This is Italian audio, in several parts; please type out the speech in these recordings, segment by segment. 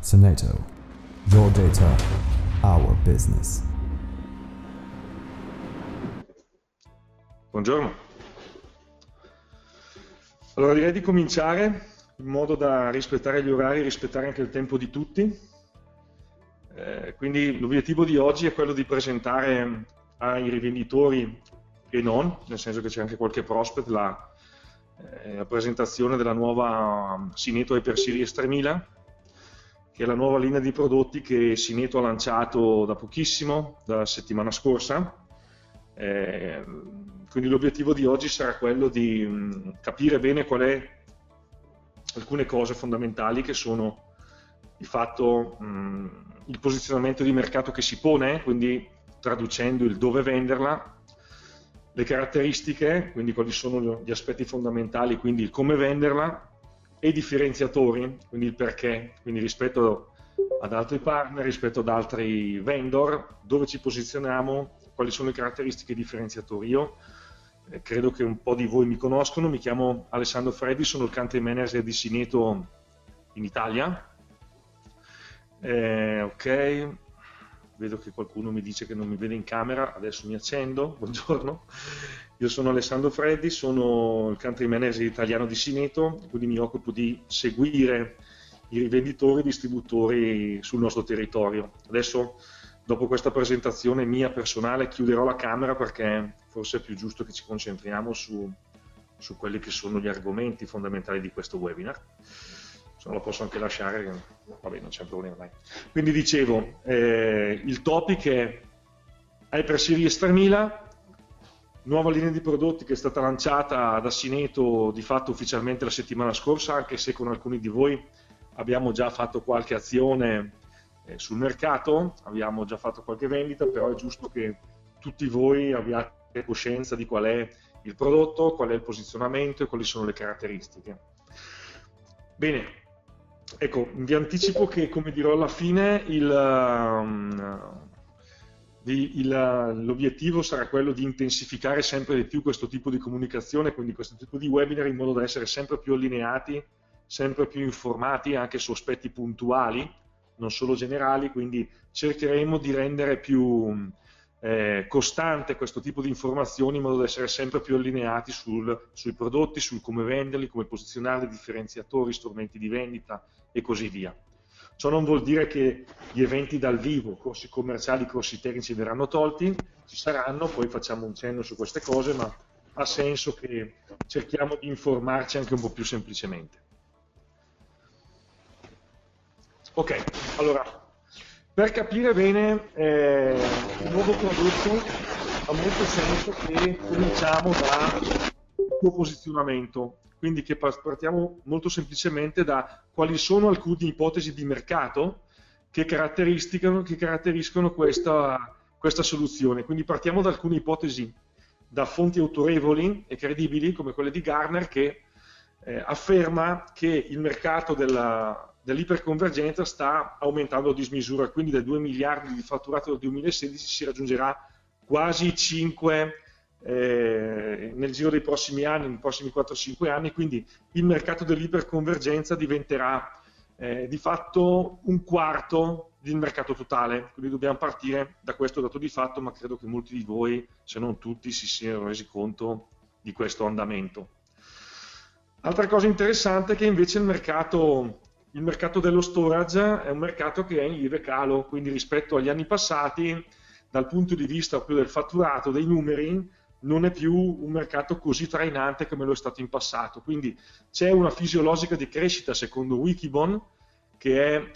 Senato. Your data, our business. Buongiorno. Allora direi di cominciare in modo da rispettare gli orari, rispettare anche il tempo di tutti. Quindi l'obiettivo di oggi è quello di presentare ai rivenditori e non, nel senso che c'è anche qualche prospect, la presentazione della nuova Sineto Hyper Series 3000, che è la nuova linea di prodotti che Sineto ha lanciato da pochissimo, dalla settimana scorsa. Quindi l'obiettivo di oggi sarà quello di capire bene qual è alcune cose fondamentali che sono di fatto il posizionamento di mercato che si pone, quindi traducendo il dove venderla, le caratteristiche, quindi quali sono gli aspetti fondamentali, quindi il come venderla, e i differenziatori, quindi il perché, quindi rispetto ad altri partner, rispetto ad altri vendor, dove ci posizioniamo, quali sono le caratteristiche e i differenziatori. Io credo che un po' di voi mi conoscono, mi chiamo Alessandro Freddi, sono il country manager di Sineto in Italia. Ok, vedo che qualcuno mi dice che non mi vede in camera, adesso mi accendo, buongiorno. Io sono Alessandro Freddi, sono il country manager italiano di Sineto, quindi mi occupo di seguire i rivenditori e i distributori sul nostro territorio. Adesso, dopo questa presentazione mia personale, chiuderò la camera perché forse è più giusto che ci concentriamo su quelli che sono gli argomenti fondamentali di questo webinar. Se no lo posso anche lasciare, vabbè, non c'è problema, dai. Quindi dicevo, il topic è Hyper Series 3000, nuova linea di prodotti che è stata lanciata da Sineto di fatto ufficialmente la settimana scorsa, anche se con alcuni di voi abbiamo già fatto qualche azione sul mercato, abbiamo già fatto qualche vendita, però è giusto che tutti voi abbiate coscienza di qual è il prodotto, qual è il posizionamento e quali sono le caratteristiche. Bene, ecco, vi anticipo che, come dirò alla fine, l'obiettivo sarà quello di intensificare sempre di più questo tipo di comunicazione, quindi questo tipo di webinar, in modo da essere sempre più allineati, sempre più informati anche su aspetti puntuali, non solo generali, quindi cercheremo di rendere più costante questo tipo di informazioni in modo da essere sempre più allineati sui prodotti, sul come venderli, come posizionarli, differenziatori, strumenti di vendita e così via. Ciò non vuol dire che gli eventi dal vivo, corsi commerciali, corsi tecnici verranno tolti, ci saranno, poi facciamo un cenno su queste cose, ma ha senso che cerchiamo di informarci anche un po' più semplicemente. Ok, allora, per capire bene il nuovo prodotto ha molto senso che cominciamo dal suo posizionamento, quindi che partiamo molto semplicemente da quali sono alcune ipotesi di mercato che caratteriscono questa soluzione. Quindi partiamo da alcune ipotesi da fonti autorevoli e credibili come quelle di Gartner, che afferma che il mercato dell'iperconvergenza sta aumentando a dismisura, quindi dai 2 miliardi di fatturato del 2016 si raggiungerà quasi 5 nel giro dei prossimi anni, nei prossimi 4-5 anni, quindi il mercato dell'iperconvergenza diventerà di fatto un quarto del mercato totale, quindi dobbiamo partire da questo dato di fatto, ma credo che molti di voi, se non tutti, si siano resi conto di questo andamento. Altra cosa interessante è che invece il mercato dello storage è un mercato che è in lieve calo, quindi rispetto agli anni passati, dal punto di vista proprio del fatturato, dei numeri, non è più un mercato così trainante come lo è stato in passato. Quindi c'è una fisiologica di crescita, secondo Wikibon, che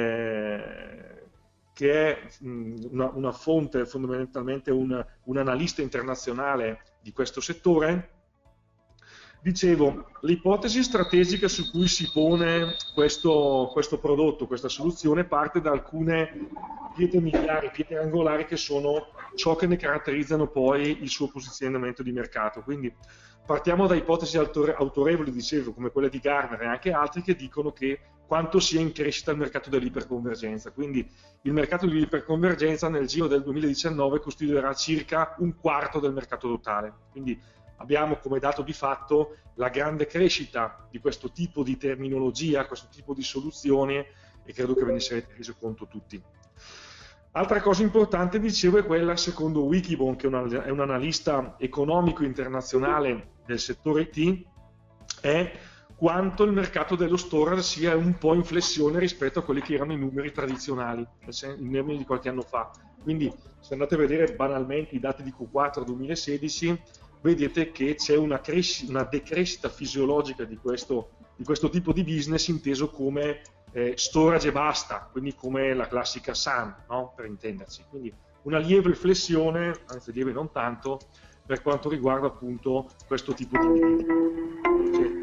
è una fonte, fondamentalmente un analista internazionale di questo settore. Dicevo, l'ipotesi strategica su cui si pone questo prodotto, questa soluzione, parte da alcune pietre miliari, pietre angolari, che sono ciò che ne caratterizzano poi il suo posizionamento di mercato. Quindi partiamo da ipotesi autorevoli, dicevo, come quelle di Gartner e anche altri, che dicono che quanto sia in crescita il mercato dell'iperconvergenza. Quindi il mercato dell'iperconvergenza nel giro del 2019 costituirà circa un quarto del mercato totale. Quindi abbiamo come dato di fatto la grande crescita di questo tipo di terminologia, questo tipo di soluzione e credo che ve ne sarete reso conto tutti. Altra cosa importante, dicevo, è quella, secondo Wikibon, che è un analista economico internazionale del settore IT, è quanto il mercato dello storage sia un po' in flessione rispetto a quelli che erano i numeri tradizionali, i numeri di qualche anno fa. Quindi se andate a vedere banalmente i dati di Q4 2016, vedete che c'è una decrescita fisiologica di questo tipo di business, inteso come storage e basta, quindi come la classica SAN, no? Per intenderci. Quindi una lieve flessione, anzi lieve non tanto, per quanto riguarda appunto questo tipo di business.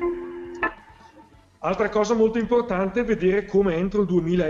Altra cosa molto importante è vedere come entro il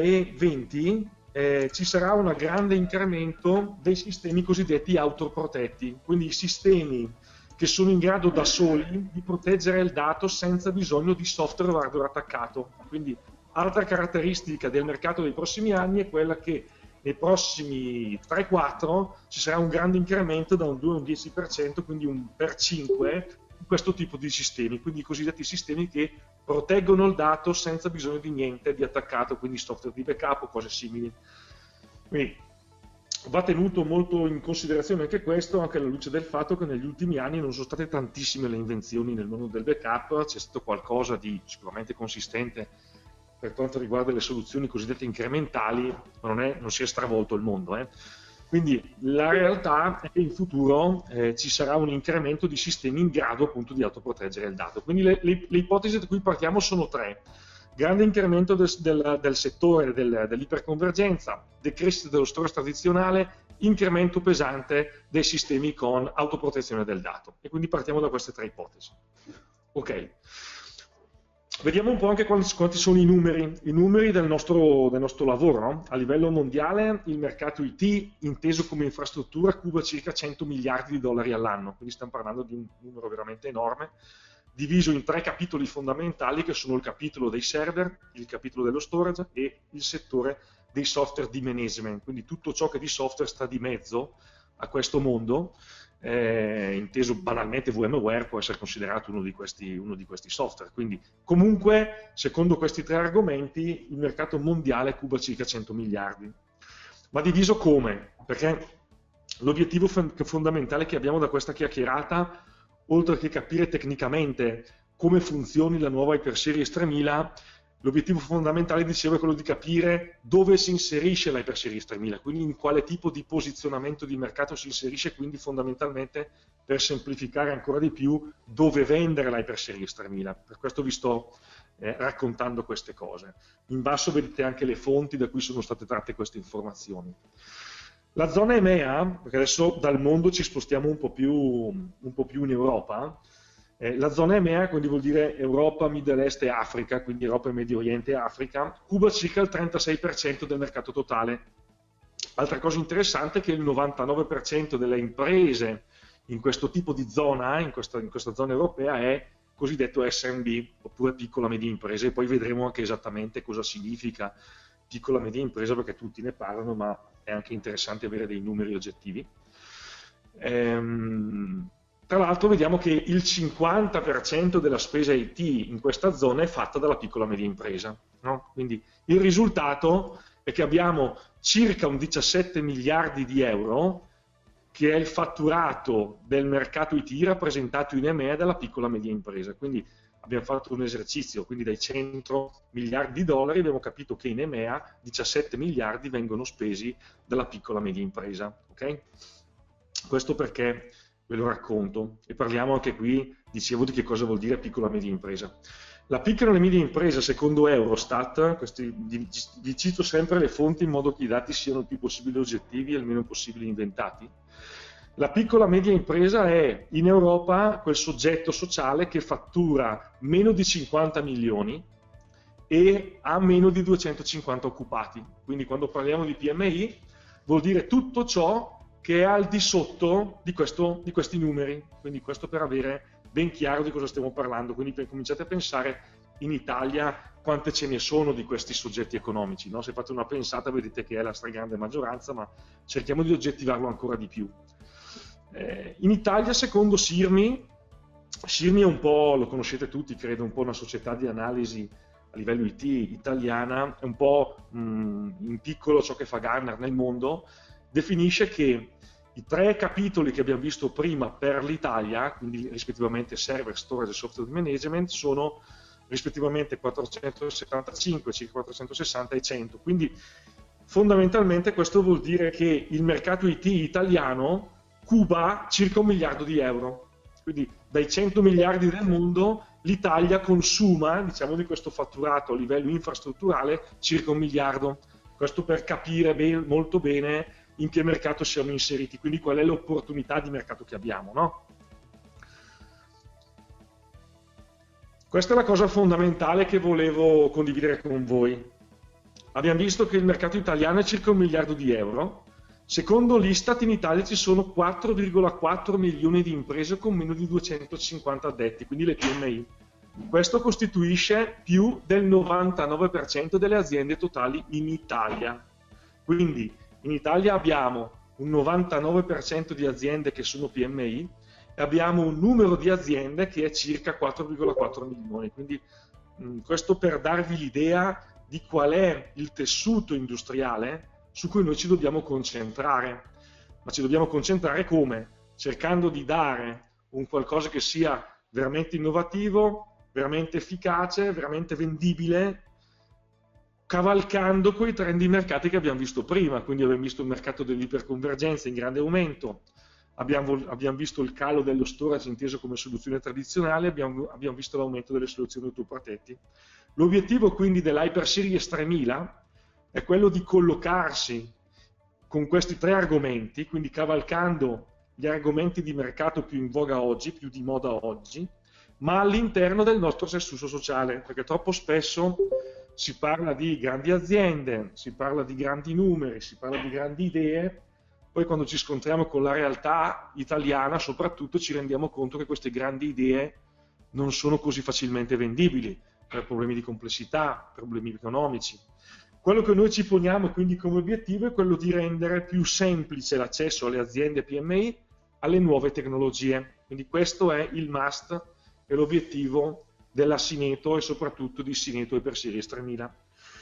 2020 ci sarà un grande incremento dei sistemi cosiddetti autoprotetti, quindi i sistemi che sono in grado da soli di proteggere il dato senza bisogno di software o hardware attaccato. Quindi altra caratteristica del mercato dei prossimi anni è quella che nei prossimi 3-4 ci sarà un grande incremento da un 2 a un 10%, quindi un per 5 di questo tipo di sistemi, quindi i cosiddetti sistemi che proteggono il dato senza bisogno di niente di attaccato, quindi software di backup o cose simili. Quindi va tenuto molto in considerazione anche questo, anche alla luce del fatto che negli ultimi anni non sono state tantissime le invenzioni nel mondo del backup, c'è stato qualcosa di sicuramente consistente per quanto riguarda le soluzioni cosiddette incrementali, ma non si è stravolto il mondo. Quindi la realtà è che in futuro ci sarà un incremento di sistemi in grado appunto di autoproteggere il dato. Quindi le ipotesi da cui partiamo sono tre: grande incremento del settore dell'iperconvergenza, decrescita dello storage tradizionale, incremento pesante dei sistemi con autoprotezione del dato. E quindi partiamo da queste tre ipotesi. Ok. Vediamo un po' anche quanti sono i numeri del nostro lavoro, no? A livello mondiale il mercato IT, inteso come infrastruttura, cuba circa 100 miliardi di dollari all'anno, quindi stiamo parlando di un numero veramente enorme, diviso in tre capitoli fondamentali che sono il capitolo dei server, il capitolo dello storage e il settore dei software di management, quindi tutto ciò che di software sta di mezzo a questo mondo. Inteso banalmente VMware può essere considerato uno di questi software, quindi comunque secondo questi tre argomenti il mercato mondiale cuba circa 100 miliardi. Ma diviso come? Perché l'obiettivo fondamentale che abbiamo da questa chiacchierata, oltre che capire tecnicamente come funzioni la nuova HyperSeries 3000, l'obiettivo fondamentale, dicevo, è quello di capire dove si inserisce l'HyperSeries 3000, quindi in quale tipo di posizionamento di mercato si inserisce, quindi fondamentalmente, per semplificare ancora di più, dove vendere l'HyperSeries 3000. Per questo vi sto raccontando queste cose. In basso vedete anche le fonti da cui sono state tratte queste informazioni. La zona EMEA, perché adesso dal mondo ci spostiamo un po' più in Europa. La zona EMEA, quindi vuol dire Europa, Middle East e Africa, quindi Europa, Medio Oriente e Africa, cuba circa il 36% del mercato totale. Altra cosa interessante è che il 99% delle imprese in questo tipo di zona, in questa zona europea, è cosiddetto SMB, oppure piccola media impresa, e poi vedremo anche esattamente cosa significa piccola media impresa, perché tutti ne parlano, ma è anche interessante avere dei numeri oggettivi. Tra l'altro vediamo che il 50% della spesa IT in questa zona è fatta dalla piccola media impresa, no? Quindi il risultato è che abbiamo circa un 17 miliardi di euro che è il fatturato del mercato IT rappresentato in EMEA dalla piccola media impresa. Quindi abbiamo fatto un esercizio, quindi dai 100 miliardi di dollari abbiamo capito che in EMEA 17 miliardi vengono spesi dalla piccola media impresa. Okay? Questo perché ve lo racconto, e parliamo anche qui, dicevo, di che cosa vuol dire piccola media impresa. La piccola e media impresa, secondo Eurostat, vi cito sempre le fonti in modo che i dati siano il più possibile oggettivi e il meno possibile inventati. La piccola media impresa è in Europa quel soggetto sociale che fattura meno di 50 milioni e ha meno di 250 occupati. Quindi quando parliamo di PMI vuol dire tutto ciò che è al di sotto di questi numeri, quindi questo per avere ben chiaro di cosa stiamo parlando. Quindi cominciate a pensare in Italia quante ce ne sono di questi soggetti economici, no? Se fate una pensata vedete che è la stragrande maggioranza, ma cerchiamo di oggettivarlo ancora di più. In Italia, secondo Sirmi è un po', lo conoscete tutti, credo, un po' una società di analisi a livello IT italiana, è un po' in piccolo ciò che fa Gartner nel mondo, definisce che i 3 capitoli che abbiamo visto prima per l'Italia, quindi rispettivamente server, storage e software management, sono rispettivamente 475, circa 460 e 100. Quindi fondamentalmente questo vuol dire che il mercato IT italiano cuba circa 1 miliardo di euro. Quindi dai 100 miliardi del mondo l'Italia consuma, diciamo, di questo fatturato a livello infrastrutturale circa 1 miliardo. Questo per capire molto bene in che mercato siamo inseriti, quindi qual è l'opportunità di mercato che abbiamo, no? Questa è la cosa fondamentale che volevo condividere con voi. Abbiamo visto che il mercato italiano è circa 1 miliardo di euro. Secondo l'Istat in Italia ci sono 4,4 milioni di imprese con meno di 250 addetti, quindi le PMI. Questo costituisce più del 99% delle aziende totali in Italia. Quindi in Italia abbiamo un 99% di aziende che sono PMI e abbiamo un numero di aziende che è circa 4,4 milioni. Quindi questo per darvi l'idea di qual è il tessuto industriale su cui noi ci dobbiamo concentrare. Ma ci dobbiamo concentrare come? Cercando di dare un qualcosa che sia veramente innovativo, veramente efficace, veramente vendibile, cavalcando quei trend di mercati che abbiamo visto prima. Quindi abbiamo visto il mercato dell'iperconvergenza in grande aumento, abbiamo visto il calo dello storage inteso come soluzione tradizionale, abbiamo visto l'aumento delle soluzioni autoprotetti. L'obiettivo quindi dell'Hyper Series 3000 è quello di collocarsi con questi 3 argomenti, quindi cavalcando gli argomenti di mercato più in voga oggi, più di moda oggi, ma all'interno del nostro tessuto sociale, perché troppo spesso si parla di grandi aziende, si parla di grandi numeri, si parla di grandi idee, poi quando ci scontriamo con la realtà italiana soprattutto ci rendiamo conto che queste grandi idee non sono così facilmente vendibili per problemi di complessità, problemi economici. Quello che noi ci poniamo quindi come obiettivo è quello di rendere più semplice l'accesso alle aziende PMI alle nuove tecnologie. Quindi questo è il must e l'obiettivo della Sineto e soprattutto di Sineto Hyper Series 3000.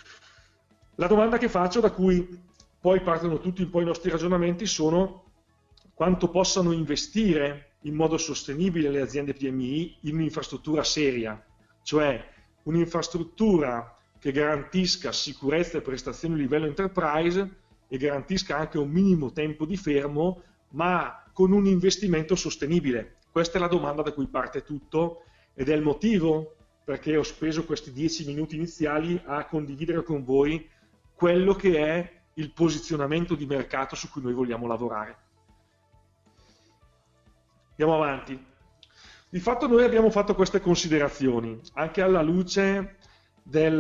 La domanda che faccio, da cui poi partono tutti un po' i nostri ragionamenti, sono quanto possano investire in modo sostenibile le aziende PMI in un'infrastruttura seria, cioè un'infrastruttura che garantisca sicurezza e prestazioni a livello enterprise e garantisca anche un minimo tempo di fermo, ma con un investimento sostenibile. Questa è la domanda da cui parte tutto ed è il motivo perché ho speso questi 10 minuti iniziali a condividere con voi quello che è il posizionamento di mercato su cui noi vogliamo lavorare. Andiamo avanti. Di fatto noi abbiamo fatto queste considerazioni anche alla luce dei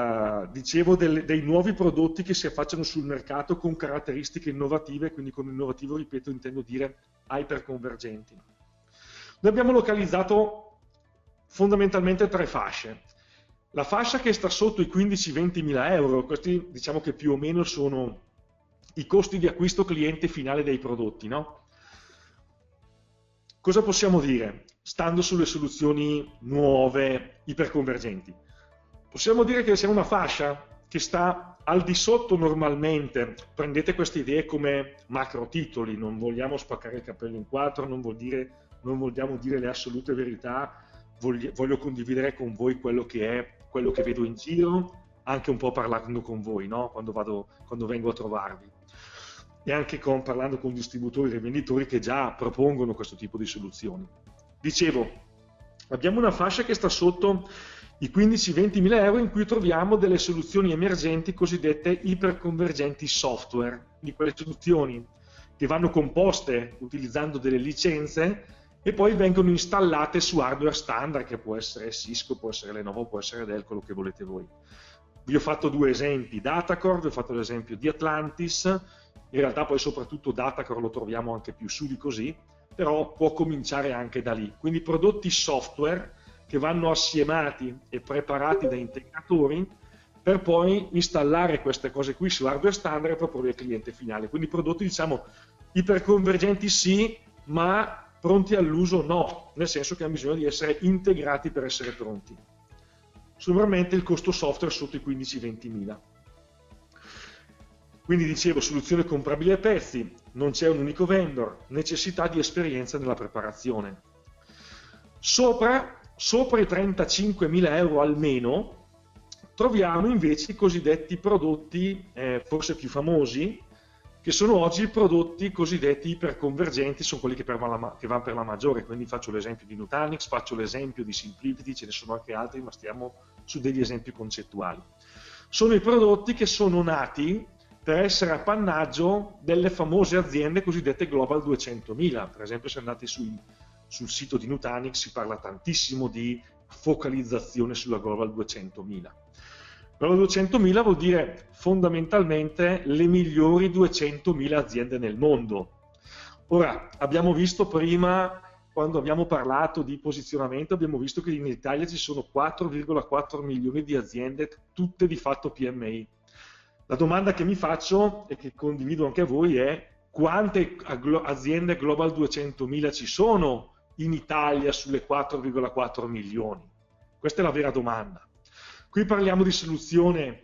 nuovi prodotti che si affacciano sul mercato con caratteristiche innovative, quindi con innovativo, ripeto, intendo dire iperconvergenti. Noi abbiamo localizzato fondamentalmente 3 fasce. La fascia che sta sotto i 15-20 mila euro, questi diciamo che più o meno sono i costi di acquisto cliente finale dei prodotti, no? Cosa possiamo dire, stando sulle soluzioni nuove, iperconvergenti? Possiamo dire che sia una fascia che sta al di sotto normalmente, prendete queste idee come macro titoli, non vogliamo spaccare il capello in 4, non vogliamo dire le assolute verità, voglio condividere con voi quello che vedo in giro, anche un po' parlando con voi, no? Quando vengo a trovarvi. E anche parlando con distributori e rivenditori che già propongono questo tipo di soluzioni. Dicevo, abbiamo una fascia che sta sotto i 15-20 mila euro in cui troviamo delle soluzioni emergenti cosiddette iperconvergenti software, di quelle soluzioni che vanno composte utilizzando delle licenze e poi vengono installate su hardware standard, che può essere Cisco, può essere Lenovo, può essere Dell, quello che volete voi. Vi ho fatto 2 esempi, Datacore, vi ho fatto l'esempio di Atlantis, in realtà poi soprattutto Datacore lo troviamo anche più su di così, però può cominciare anche da lì. Quindi prodotti software che vanno assiemati e preparati da integratori per poi installare queste cose qui su hardware standard e proporre al cliente finale. Quindi prodotti, diciamo, iperconvergenti sì, ma pronti all'uso no, nel senso che hanno bisogno di essere integrati per essere pronti. sommermente il costo software sotto i 15-20.000. Quindi dicevo, soluzione comprabile a pezzi, non c'è un unico vendor, necessità di esperienza nella preparazione. Sopra i 35.000 euro almeno troviamo invece i cosiddetti prodotti forse più famosi, che sono oggi i prodotti cosiddetti iperconvergenti, sono quelli che vanno per la maggiore, quindi faccio l'esempio di Nutanix, faccio l'esempio di Simplifity, ce ne sono anche altri, ma stiamo su degli esempi concettuali. Sono i prodotti che sono nati per essere appannaggio delle famose aziende cosiddette Global 200.000. Per esempio, se andate sul sito di Nutanix si parla tantissimo di focalizzazione sulla Global 200.000. Global 200.000 vuol dire fondamentalmente le migliori 200.000 aziende nel mondo. Ora, abbiamo visto prima, quando abbiamo parlato di posizionamento, abbiamo visto che in Italia ci sono 4,4 milioni di aziende, tutte di fatto PMI. La domanda che mi faccio e che condivido anche a voi è: quante aziende Global 200.000 ci sono in Italia sulle 4,4 milioni? Questa è la vera domanda. Qui parliamo di soluzione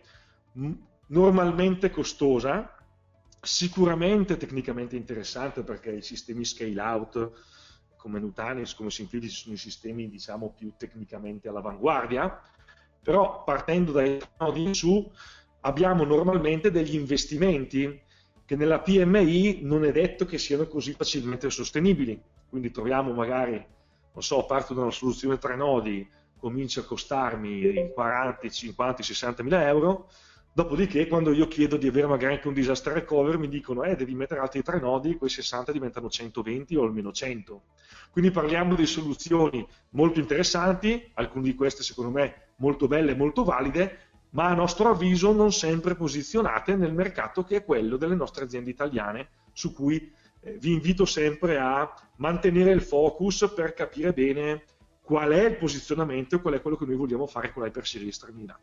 normalmente costosa, sicuramente tecnicamente interessante, perché i sistemi scale out come Nutanix, come Simplifity sono i sistemi, diciamo, più tecnicamente all'avanguardia, però partendo dai nodi in su abbiamo normalmente degli investimenti che nella PMI non è detto che siano così facilmente sostenibili. Quindi troviamo magari, non so, parto da una soluzione 3 nodi, comincia a costarmi 40, 50, 60 mila euro, dopodiché quando io chiedo di avere magari anche un disaster recovery mi dicono devi mettere altri 3 nodi, quei 60 diventano 120 o almeno 100. Quindi parliamo di soluzioni molto interessanti, alcune di queste secondo me molto belle e molto valide, ma a nostro avviso non sempre posizionate nel mercato che è quello delle nostre aziende italiane, su cui vi invito sempre a mantenere il focus per capire bene qual è il posizionamento e qual è quello che noi vogliamo fare con l'Hyper Series 3000.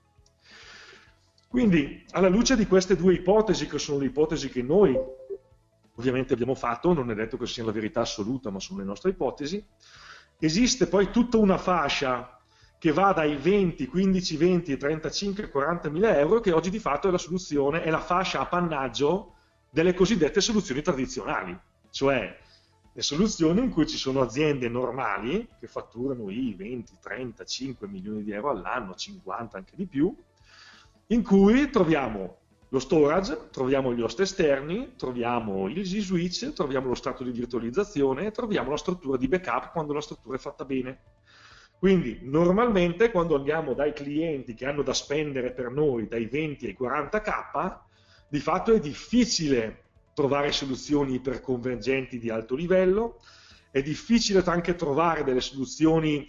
Quindi, alla luce di queste due ipotesi, che sono le ipotesi che noi ovviamente abbiamo fatto, non è detto che sia la verità assoluta, ma sono le nostre ipotesi, esiste poi tutta una fascia che va dai 20, 15, 20, 35, 40 mila euro, che oggi di fatto è la soluzione, è la fascia appannaggio delle cosiddette soluzioni tradizionali, cioè le soluzioni in cui ci sono aziende normali che fatturano i 20, 35 milioni di euro all'anno, 50 anche di più, in cui troviamo lo storage, troviamo gli host esterni, troviamo il G-Switch, troviamo lo stato di virtualizzazione, troviamo la struttura di backup quando la struttura è fatta bene. Quindi normalmente quando andiamo dai clienti che hanno da spendere per noi dai 20 ai 40k, di fatto è difficile trovare soluzioni iperconvergenti di alto livello, è difficile anche trovare delle soluzioni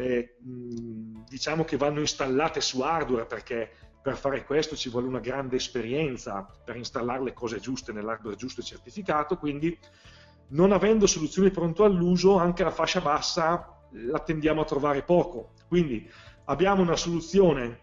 diciamo che vanno installate su hardware, perché per fare questo ci vuole una grande esperienza per installare le cose giuste nell'hardware giusto e certificato, quindi non avendo soluzioni pronto all'uso anche la fascia bassa la tendiamo a trovare poco. Quindi abbiamo una soluzione,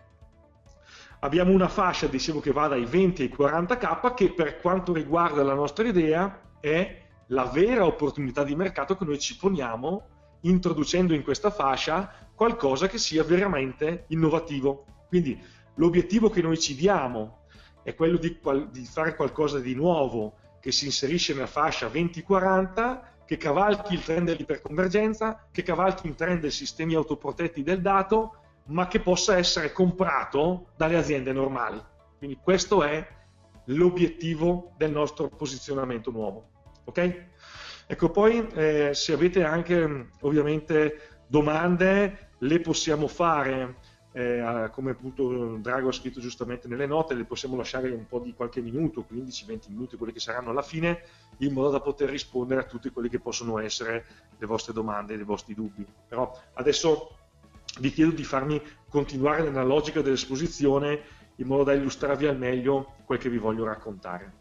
abbiamo una fascia, dicevo, che va dai 20 ai 40k, che per quanto riguarda la nostra idea è la vera opportunità di mercato che noi ci poniamo introducendo in questa fascia qualcosa che sia veramente innovativo. Quindi l'obiettivo che noi ci diamo è quello di fare qualcosa di nuovo che si inserisce nella fascia 20-40, che cavalchi il trend dell'iperconvergenza, che cavalchi il trend dei sistemi autoprotetti del dato, ma che possa essere comprato dalle aziende normali. Quindi questo è l'obiettivo del nostro posizionamento nuovo. Ok? Ecco, poi se avete anche ovviamente domande, le possiamo fare, come appunto Drago ha scritto giustamente nelle note, le possiamo lasciare un po' di qualche minuto, 15-20 minuti, quelli che saranno alla fine, in modo da poter rispondere a tutti quelli che possono essere le vostre domande, i vostri dubbi. Però adesso vi chiedo di farmi continuare nella logica dell'esposizione, in modo da illustrarvi al meglio quel che vi voglio raccontare.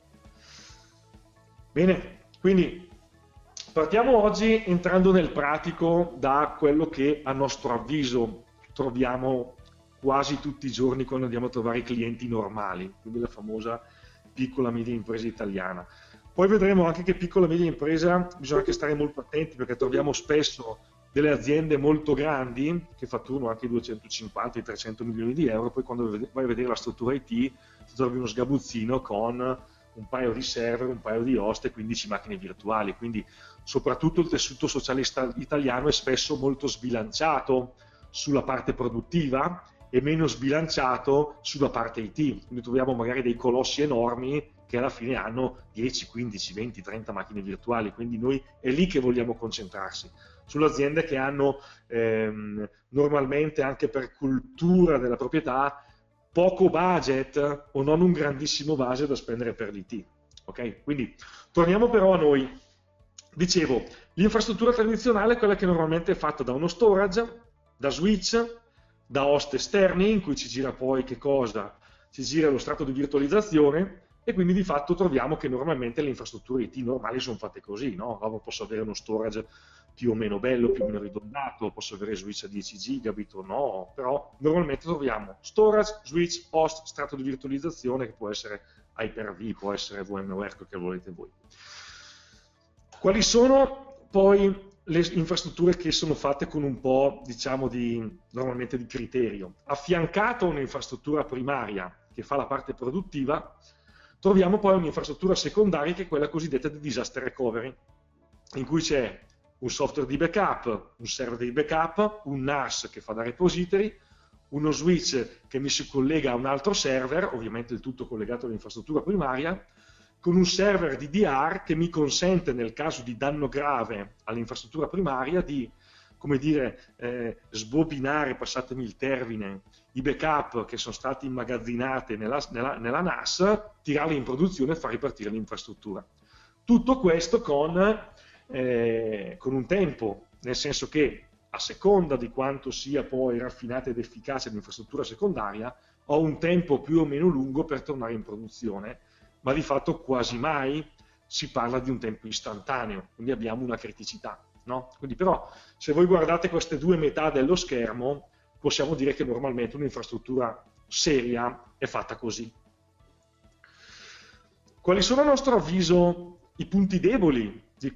Bene, quindi partiamo oggi entrando nel pratico da quello che a nostro avviso troviamo quasi tutti i giorni quando andiamo a trovare i clienti normali, quindi la famosa piccola media impresa italiana. Poi vedremo anche che piccola media impresa bisogna anche stare molto attenti, perché troviamo spesso delle aziende molto grandi che fatturano anche 250 e 300 milioni di euro, poi quando vai a vedere la struttura IT ti trovi uno sgabuzzino con un paio di server, un paio di host e 15 macchine virtuali, quindi soprattutto il tessuto sociale italiano è spesso molto sbilanciato sulla parte produttiva e meno sbilanciato sulla parte IT, quindi troviamo magari dei colossi enormi che alla fine hanno 10, 15, 20, 30 macchine virtuali, quindi noi è lì che vogliamo concentrarsi, sulle aziende che hanno normalmente anche per cultura della proprietà poco budget o non un grandissimo budget da spendere per l'IT. Ok? Quindi torniamo però a noi. Dicevo, l'infrastruttura tradizionale è quella che normalmente è fatta da uno storage, da switch, da host esterni in cui ci gira poi che cosa? Ci gira lo strato di virtualizzazione e quindi di fatto troviamo che normalmente le infrastrutture IT normali sono fatte così, no? Allora posso avere uno storage più o meno bello, più o meno ridondato, posso avere switch a 10 gigabit o no, però normalmente troviamo storage, switch, host, strato di virtualizzazione che può essere Hyper-V, può essere VMware, quel che volete voi. Quali sono poi le infrastrutture che sono fatte con un po', diciamo, normalmente di criterio? Affiancato a un'infrastruttura primaria che fa la parte produttiva, troviamo poi un'infrastruttura secondaria che è quella cosiddetta di disaster recovery, in cui c'è un software di backup, un server di backup, un NAS che fa da repository, uno switch che mi si collega a un altro server, ovviamente il tutto collegato all'infrastruttura primaria, con un server di DR che mi consente nel caso di danno grave all'infrastruttura primaria di, come dire, sbobinare, passatemi il termine, i backup che sono stati immagazzinati nella NAS, tirarli in produzione e far ripartire l'infrastruttura. Tutto questo con un tempo, nel senso che a seconda di quanto sia poi raffinata ed efficace l'infrastruttura secondaria, ho un tempo più o meno lungo per tornare in produzione, ma di fatto quasi mai si parla di un tempo istantaneo, quindi abbiamo una criticità, no? Quindi però se voi guardate queste due metà dello schermo, possiamo dire che normalmente un'infrastruttura seria è fatta così. Quali sono a nostro avviso i punti deboli di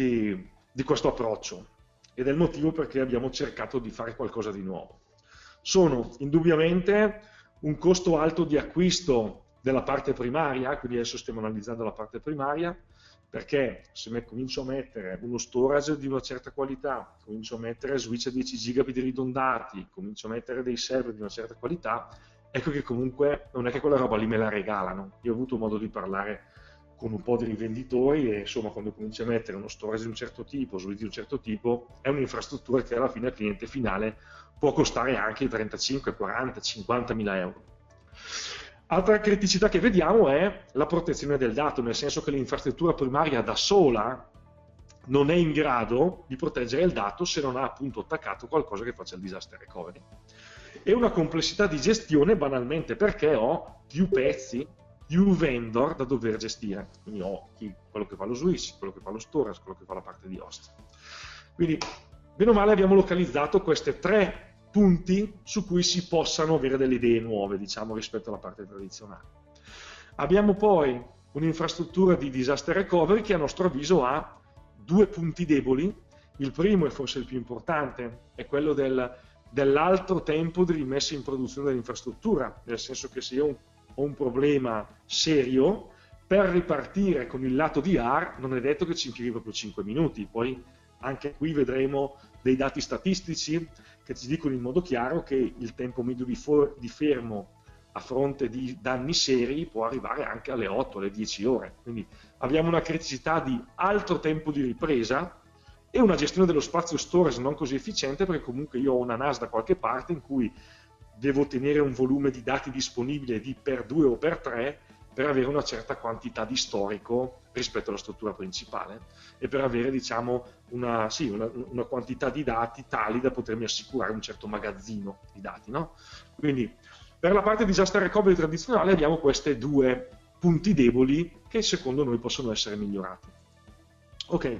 questo approccio? Ed è il motivo perché abbiamo cercato di fare qualcosa di nuovo. Sono indubbiamente un costo alto di acquisto della parte primaria, quindi adesso stiamo analizzando la parte primaria, perché se comincio a mettere uno storage di una certa qualità, comincio a mettere switch a 10 gigabit ridondati, comincio a mettere dei server di una certa qualità, ecco che comunque non è che quella roba lì me la regalano. Io ho avuto modo di parlare con un po' di rivenditori e insomma quando cominci a mettere uno storage di un certo tipo, switch di un certo tipo, è un'infrastruttura che alla fine al cliente finale può costare anche 35, 40, 50 mila euro. Altra criticità che vediamo è la protezione del dato, nel senso che l'infrastruttura primaria da sola non è in grado di proteggere il dato se non ha appunto attaccato qualcosa che faccia il disaster recovery. E una complessità di gestione banalmente perché ho più pezzi, più vendor da dover gestire. Quindi ho quello che fa lo switch, quello che fa lo storage, quello che fa la parte di host. Quindi, bene o male, abbiamo localizzato queste tre punti su cui si possano avere delle idee nuove, diciamo, rispetto alla parte tradizionale. Abbiamo poi un'infrastruttura di disaster recovery che a nostro avviso ha due punti deboli. Il primo, e forse il più importante, è quello dell'alto tempo di rimessa in produzione dell'infrastruttura, nel senso che se io ho un problema serio, per ripartire con il lato DR non è detto che ci impieghi proprio 5 minuti, poi anche qui vedremo dei dati statistici che ci dicono in modo chiaro che il tempo medio di fermo a fronte di danni seri può arrivare anche alle 8, alle 10 ore. Quindi abbiamo una criticità di alto tempo di ripresa e una gestione dello spazio storage non così efficiente, perché comunque io ho una NAS da qualche parte in cui devo tenere un volume di dati disponibile di per 2 o per 3 per avere una certa quantità di storico rispetto alla struttura principale e per avere, diciamo, una quantità di dati tali da potermi assicurare un certo magazzino di dati, no? Quindi per la parte disaster recovery tradizionale abbiamo questi due punti deboli che secondo noi possono essere migliorati. Ok,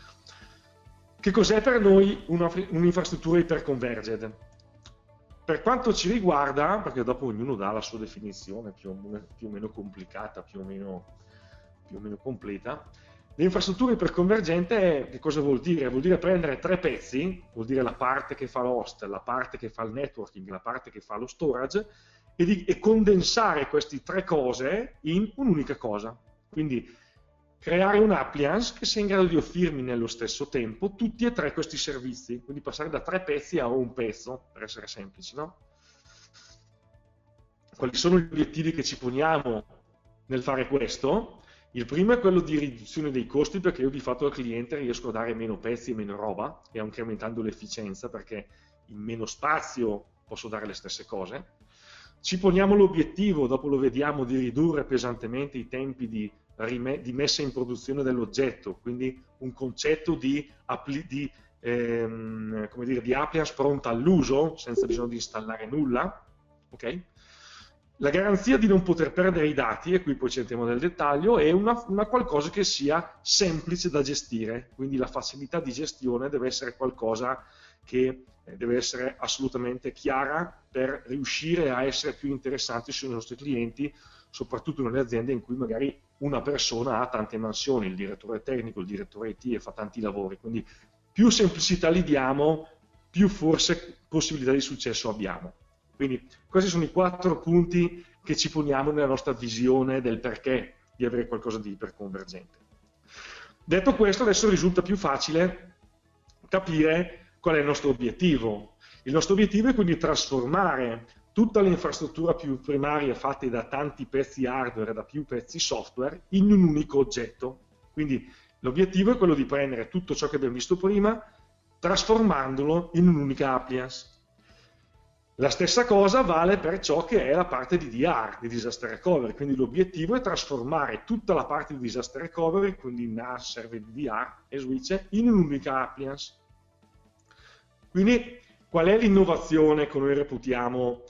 che cos'è per noi un'infrastruttura iperconverged? Per quanto ci riguarda, perché dopo ognuno dà la sua definizione più o meno complicata, più o meno completa, L'infrastruttura iperconvergente che cosa vuol dire? Vuol dire prendere tre pezzi, vuol dire la parte che fa l'host, la parte che fa il networking, la parte che fa lo storage, e condensare queste tre cose in un'unica cosa. Quindi creare un appliance che sia in grado di offrirmi nello stesso tempo tutti e tre questi servizi, quindi passare da tre pezzi a un pezzo, per essere semplici, no? Quali sono gli obiettivi che ci poniamo nel fare questo? Il primo è quello di riduzione dei costi, perché io di fatto al cliente riesco a dare meno pezzi e meno roba, e incrementando l'efficienza, perché in meno spazio posso dare le stesse cose. Ci poniamo l'obiettivo, dopo lo vediamo, di ridurre pesantemente i tempi di messa in produzione dell'oggetto, quindi un concetto di appliance pronta all'uso, senza bisogno di installare nulla. Okay? La garanzia di non poter perdere i dati, e qui poi ci entriamo nel dettaglio, è una qualcosa che sia semplice da gestire, quindi la facilità di gestione deve essere qualcosa che deve essere assolutamente chiara per riuscire a essere più interessanti sui nostri clienti, soprattutto nelle aziende in cui magari una persona ha tante mansioni, il direttore tecnico, il direttore IT, e fa tanti lavori, quindi più semplicità gli diamo, più forse possibilità di successo abbiamo. Quindi questi sono i 4 punti che ci poniamo nella nostra visione del perché di avere qualcosa di iperconvergente. Detto questo, adesso risulta più facile capire qual è il nostro obiettivo. Il nostro obiettivo è quindi trasformare tutta l'infrastruttura più primaria fatta da tanti pezzi hardware e da più pezzi software in un unico oggetto. Quindi l'obiettivo è quello di prendere tutto ciò che abbiamo visto prima, trasformandolo in un'unica appliance. La stessa cosa vale per ciò che è la parte di DR, di Disaster Recovery, quindi l'obiettivo è trasformare tutta la parte di Disaster Recovery, quindi NAS, server di DR e switch, in un'unica appliance. Quindi qual è l'innovazione che noi reputiamo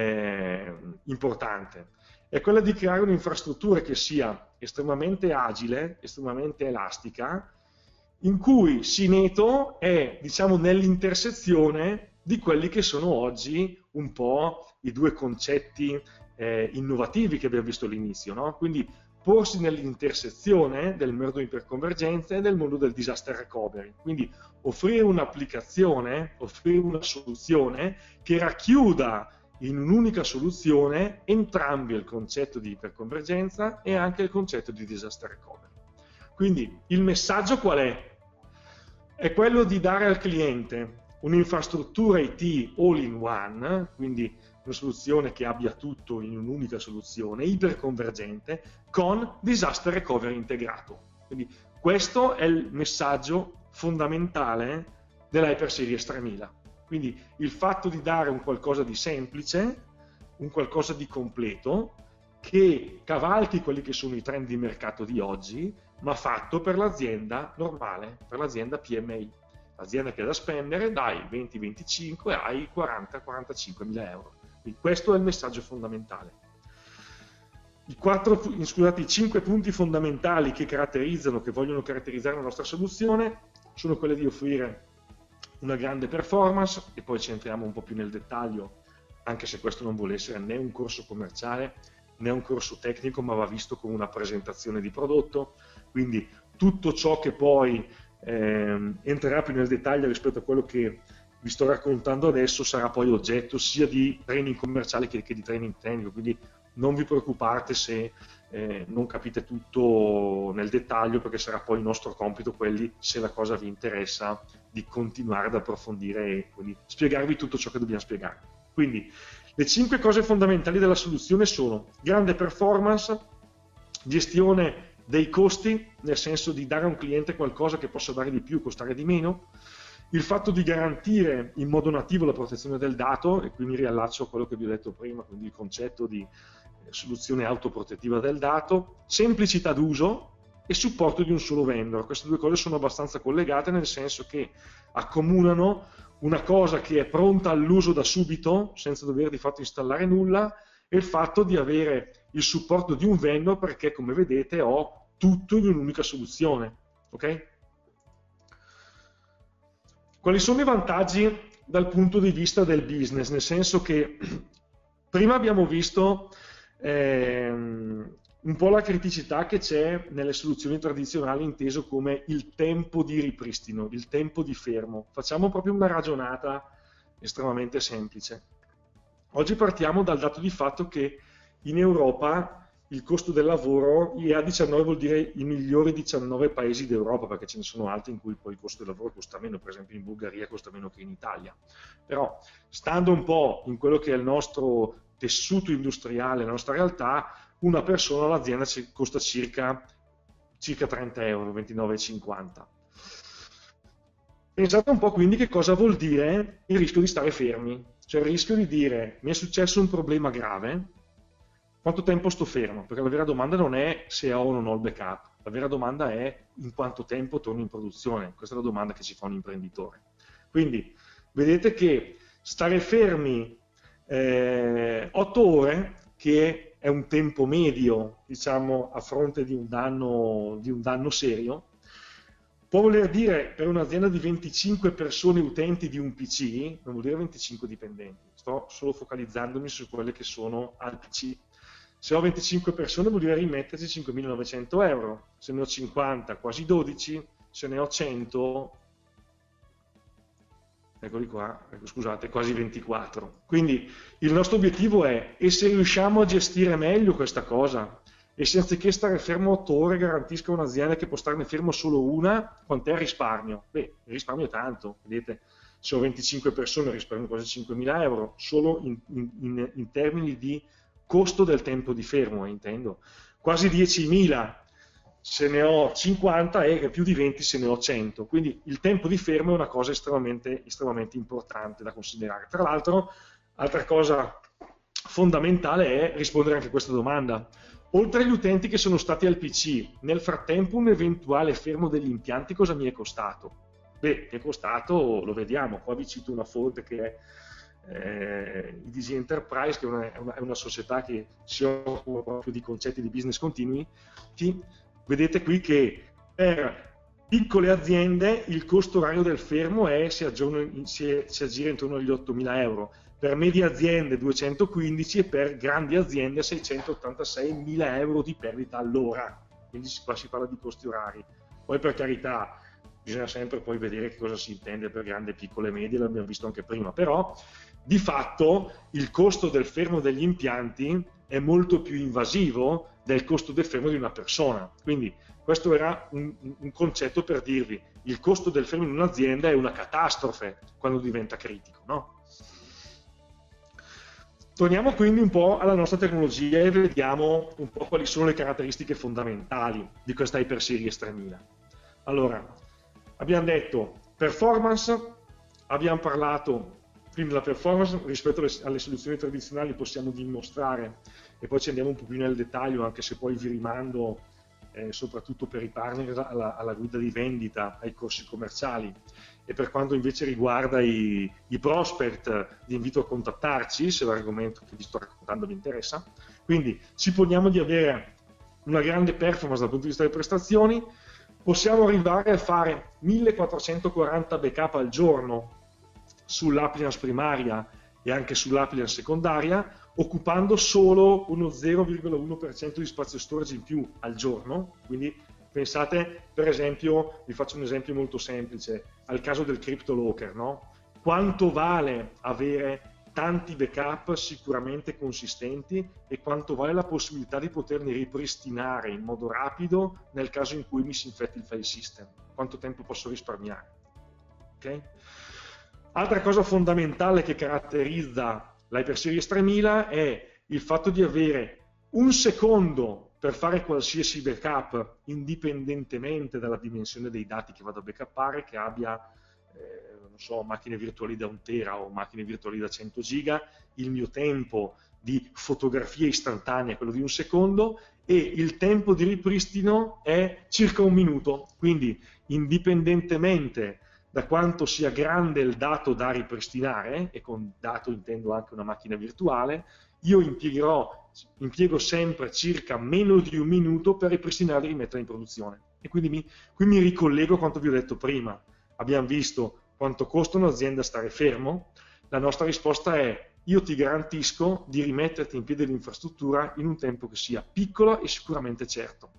importante? È quella di creare un'infrastruttura che sia estremamente agile, estremamente elastica, in cui Syneto è, diciamo, nell'intersezione di quelli che sono oggi un po' i due concetti innovativi che abbiamo visto all'inizio, no? Quindi porsi nell'intersezione del mondo di iperconvergenza e del mondo del disaster recovery, quindi offrire un'applicazione, offrire una soluzione che racchiuda in un'unica soluzione entrambi il concetto di iperconvergenza e anche il concetto di disaster recovery. Quindi il messaggio qual è? È quello di dare al cliente un'infrastruttura IT all in one, quindi una soluzione che abbia tutto in un'unica soluzione, iperconvergente, con disaster recovery integrato. Quindi questo è il messaggio fondamentale dell'Hyper Series 3000. Quindi il fatto di dare un qualcosa di semplice, un qualcosa di completo, che cavalchi quelli che sono i trend di mercato di oggi, ma fatto per l'azienda normale, per l'azienda PMI. L'azienda che ha da spendere dai 20-25 ai 40-45 mila euro. Quindi questo è il messaggio fondamentale. I 5 punti fondamentali che vogliono caratterizzare la nostra soluzione sono quelli di offrire una grande performance, e poi ci entriamo un po' più nel dettaglio, anche se questo non vuole essere né un corso commerciale né un corso tecnico, ma va visto come una presentazione di prodotto, quindi tutto ciò che poi entrerà più nel dettaglio rispetto a quello che vi sto raccontando adesso sarà poi oggetto sia di training commerciale che di training tecnico, quindi non vi preoccupate se non capite tutto nel dettaglio, perché sarà poi il nostro compito, se la cosa vi interessa, di continuare ad approfondire e quindi spiegarvi tutto ciò che dobbiamo spiegare. Quindi le 5 cose fondamentali della soluzione sono grande performance, gestione dei costi, nel senso di dare a un cliente qualcosa che possa dare di più e costare di meno, il fatto di garantire in modo nativo la protezione del dato, e qui mi riallaccio a quello che vi ho detto prima, quindi il concetto di soluzione autoprotettiva del dato, semplicità d'uso e supporto di un solo vendor. Queste due cose sono abbastanza collegate, nel senso che accomunano una cosa che è pronta all'uso da subito, senza dover di fatto installare nulla, e il fatto di avere il supporto di un vendor, perché come vedete ho tutto in un'unica soluzione. Okay? Quali sono i vantaggi dal punto di vista del business? Nel senso che prima abbiamo visto un un po' la criticità che c'è nelle soluzioni tradizionali inteso come il tempo di ripristino, il tempo di fermo. Facciamo proprio una ragionata estremamente semplice. Oggi partiamo dal dato di fatto che in Europa il costo del lavoro, IEA19 vuol dire i migliori 19 paesi d'Europa, perché ce ne sono altri in cui poi il costo del lavoro costa meno, per esempio in Bulgaria costa meno che in Italia. Però, stando un po' in quello che è il nostro tessuto industriale, la nostra realtà, una persona all'azienda costa circa 30 euro, 29,50. Pensate un po' quindi che cosa vuol dire il rischio di stare fermi, cioè il rischio di dire mi è successo un problema grave, quanto tempo sto fermo? Perché la vera domanda non è se ho o non ho il backup, la vera domanda è in quanto tempo torno in produzione. Questa è la domanda che si fa un imprenditore. Quindi vedete che stare fermi 8 ore, che è un tempo medio, diciamo, a fronte di un danno serio, può voler dire per un'azienda di 25 persone utenti di un PC, non vuol dire 25 dipendenti, sto solo focalizzandomi su quelle che sono al PC. Se ho 25 persone vuol dire rimetterci 5.900 euro, se ne ho 50 quasi 12, se ne ho 100, eccoli qua, scusate, quasi 24. Quindi il nostro obiettivo è, e se riusciamo a gestire meglio questa cosa, e se anziché stare fermo 8 ore garantisco a un'azienda che può starne fermo solo una, quant'è il risparmio? Beh, il risparmio è tanto, vedete, se ho 25 persone risparmio quasi 5.000 euro, solo in termini di costo del tempo di fermo, intendo. Quasi 10.000 se ne ho 50 e più di 20 se ne ho 100. Quindi il tempo di fermo è una cosa estremamente importante da considerare. Tra l'altro, altra cosa fondamentale è rispondere anche a questa domanda. Oltre agli utenti che sono stati al PC, nel frattempo un eventuale fermo degli impianti cosa mi è costato? Beh, mi è costato, lo vediamo, qua vi cito una fonte che è Easy Enterprise, che è una società che si occupa proprio di concetti di business continui. Vedete qui che per piccole aziende il costo orario del fermo si aggira intorno agli 8.000 euro, per medie aziende 215 e per grandi aziende 686.000 euro di perdita all'ora. Quindi qua si parla di costi orari. Poi per carità bisogna sempre poi vedere che cosa si intende per grande, piccole e medie, l'abbiamo visto anche prima, però di fatto il costo del fermo degli impianti è molto più invasivo del costo del fermo di una persona. Quindi questo era un concetto per dirvi, il costo del fermo in un'azienda è una catastrofe quando diventa critico, no? Torniamo quindi un po' alla nostra tecnologia e vediamo un po' quali sono le caratteristiche fondamentali di questa HyperSeries 3000. Allora, abbiamo detto performance, abbiamo parlato quindi della performance rispetto alle soluzioni tradizionali, possiamo dimostrare, e poi ci andiamo un po' più nel dettaglio, anche se poi vi rimando soprattutto per i partner alla guida di vendita, ai corsi commerciali, e per quanto invece riguarda i prospect vi invito a contattarci se l'argomento che vi sto raccontando vi interessa. Quindi ci poniamo di avere una grande performance dal punto di vista delle prestazioni, possiamo arrivare a fare 1440 backup al giorno sull'appliance primaria e anche sull'appliance secondaria, occupando solo uno 0,1% di spazio storage in più al giorno. Quindi pensate, per esempio, vi faccio un esempio molto semplice, al caso del CryptoLocker, no? Quanto vale avere tanti backup sicuramente consistenti e quanto vale la possibilità di poterli ripristinare in modo rapido nel caso in cui mi si infetti il file system? Quanto tempo posso risparmiare? Okay? Altra cosa fondamentale che caratterizza l'HyperSeries 3000 è il fatto di avere un secondo per fare qualsiasi backup indipendentemente dalla dimensione dei dati che vado a backuppare, che abbia non so, macchine virtuali da 1 tera o macchine virtuali da 100 giga, il mio tempo di fotografia istantanea è quello di un secondo e il tempo di ripristino è circa 1 minuto, quindi indipendentemente da quanto sia grande il dato da ripristinare, e con dato intendo anche una macchina virtuale, io impiego sempre circa meno di 1 minuto per ripristinare e rimettere in produzione. E quindi qui mi ricollego a quanto vi ho detto prima. Abbiamo visto quanto costa un'azienda stare fermo, la nostra risposta è io ti garantisco di rimetterti in piedi l'infrastruttura in un tempo che sia piccolo e sicuramente certo.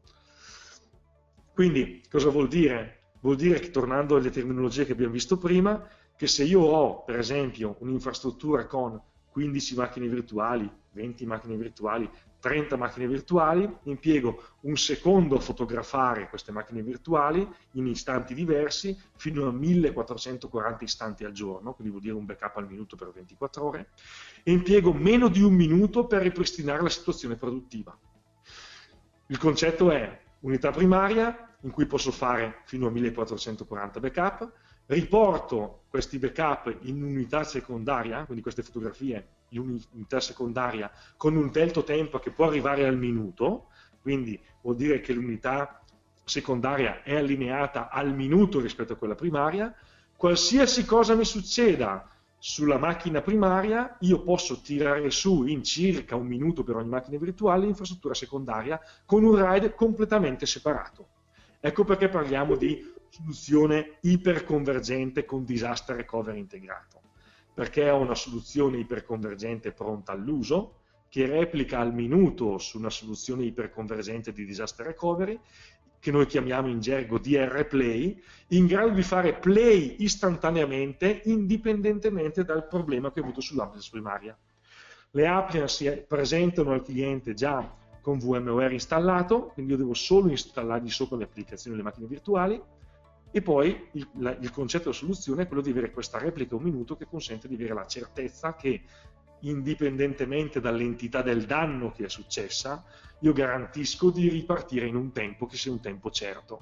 Quindi cosa vuol dire? Vuol dire che, tornando alle terminologie che abbiamo visto prima, che se io ho per esempio un'infrastruttura con 15 macchine virtuali, 20 macchine virtuali, 30 macchine virtuali, impiego un secondo a fotografare queste macchine virtuali in istanti diversi fino a 1440 istanti al giorno, quindi vuol dire un backup al minuto per 24 ore, e impiego meno di un minuto per ripristinare la situazione produttiva. Il concetto è unità primaria in cui posso fare fino a 1440 backup, riporto questi backup in unità secondaria, quindi queste fotografie in unità secondaria con un delta tempo che può arrivare al minuto, quindi vuol dire che l'unità secondaria è allineata al minuto rispetto a quella primaria. Qualsiasi cosa mi succeda sulla macchina primaria, io posso tirare su in circa un minuto per ogni macchina virtuale l'infrastruttura secondaria con un RAID completamente separato. Ecco perché parliamo di soluzione iperconvergente con disaster recovery integrato, perché è una soluzione iperconvergente pronta all'uso, che replica al minuto su una soluzione iperconvergente di disaster recovery, che noi chiamiamo in gergo DR Play, in grado di fare play istantaneamente indipendentemente dal problema che ho avuto sull'appliance primaria. Le appliance si presentano al cliente già con VMware installato, quindi io devo solo installargli sopra le applicazioni e le macchine virtuali, e poi il concetto della soluzione è quello di avere questa replica un minuto che consente di avere la certezza che, indipendentemente dall'entità del danno che è successa, io garantisco di ripartire in un tempo che sia un tempo certo.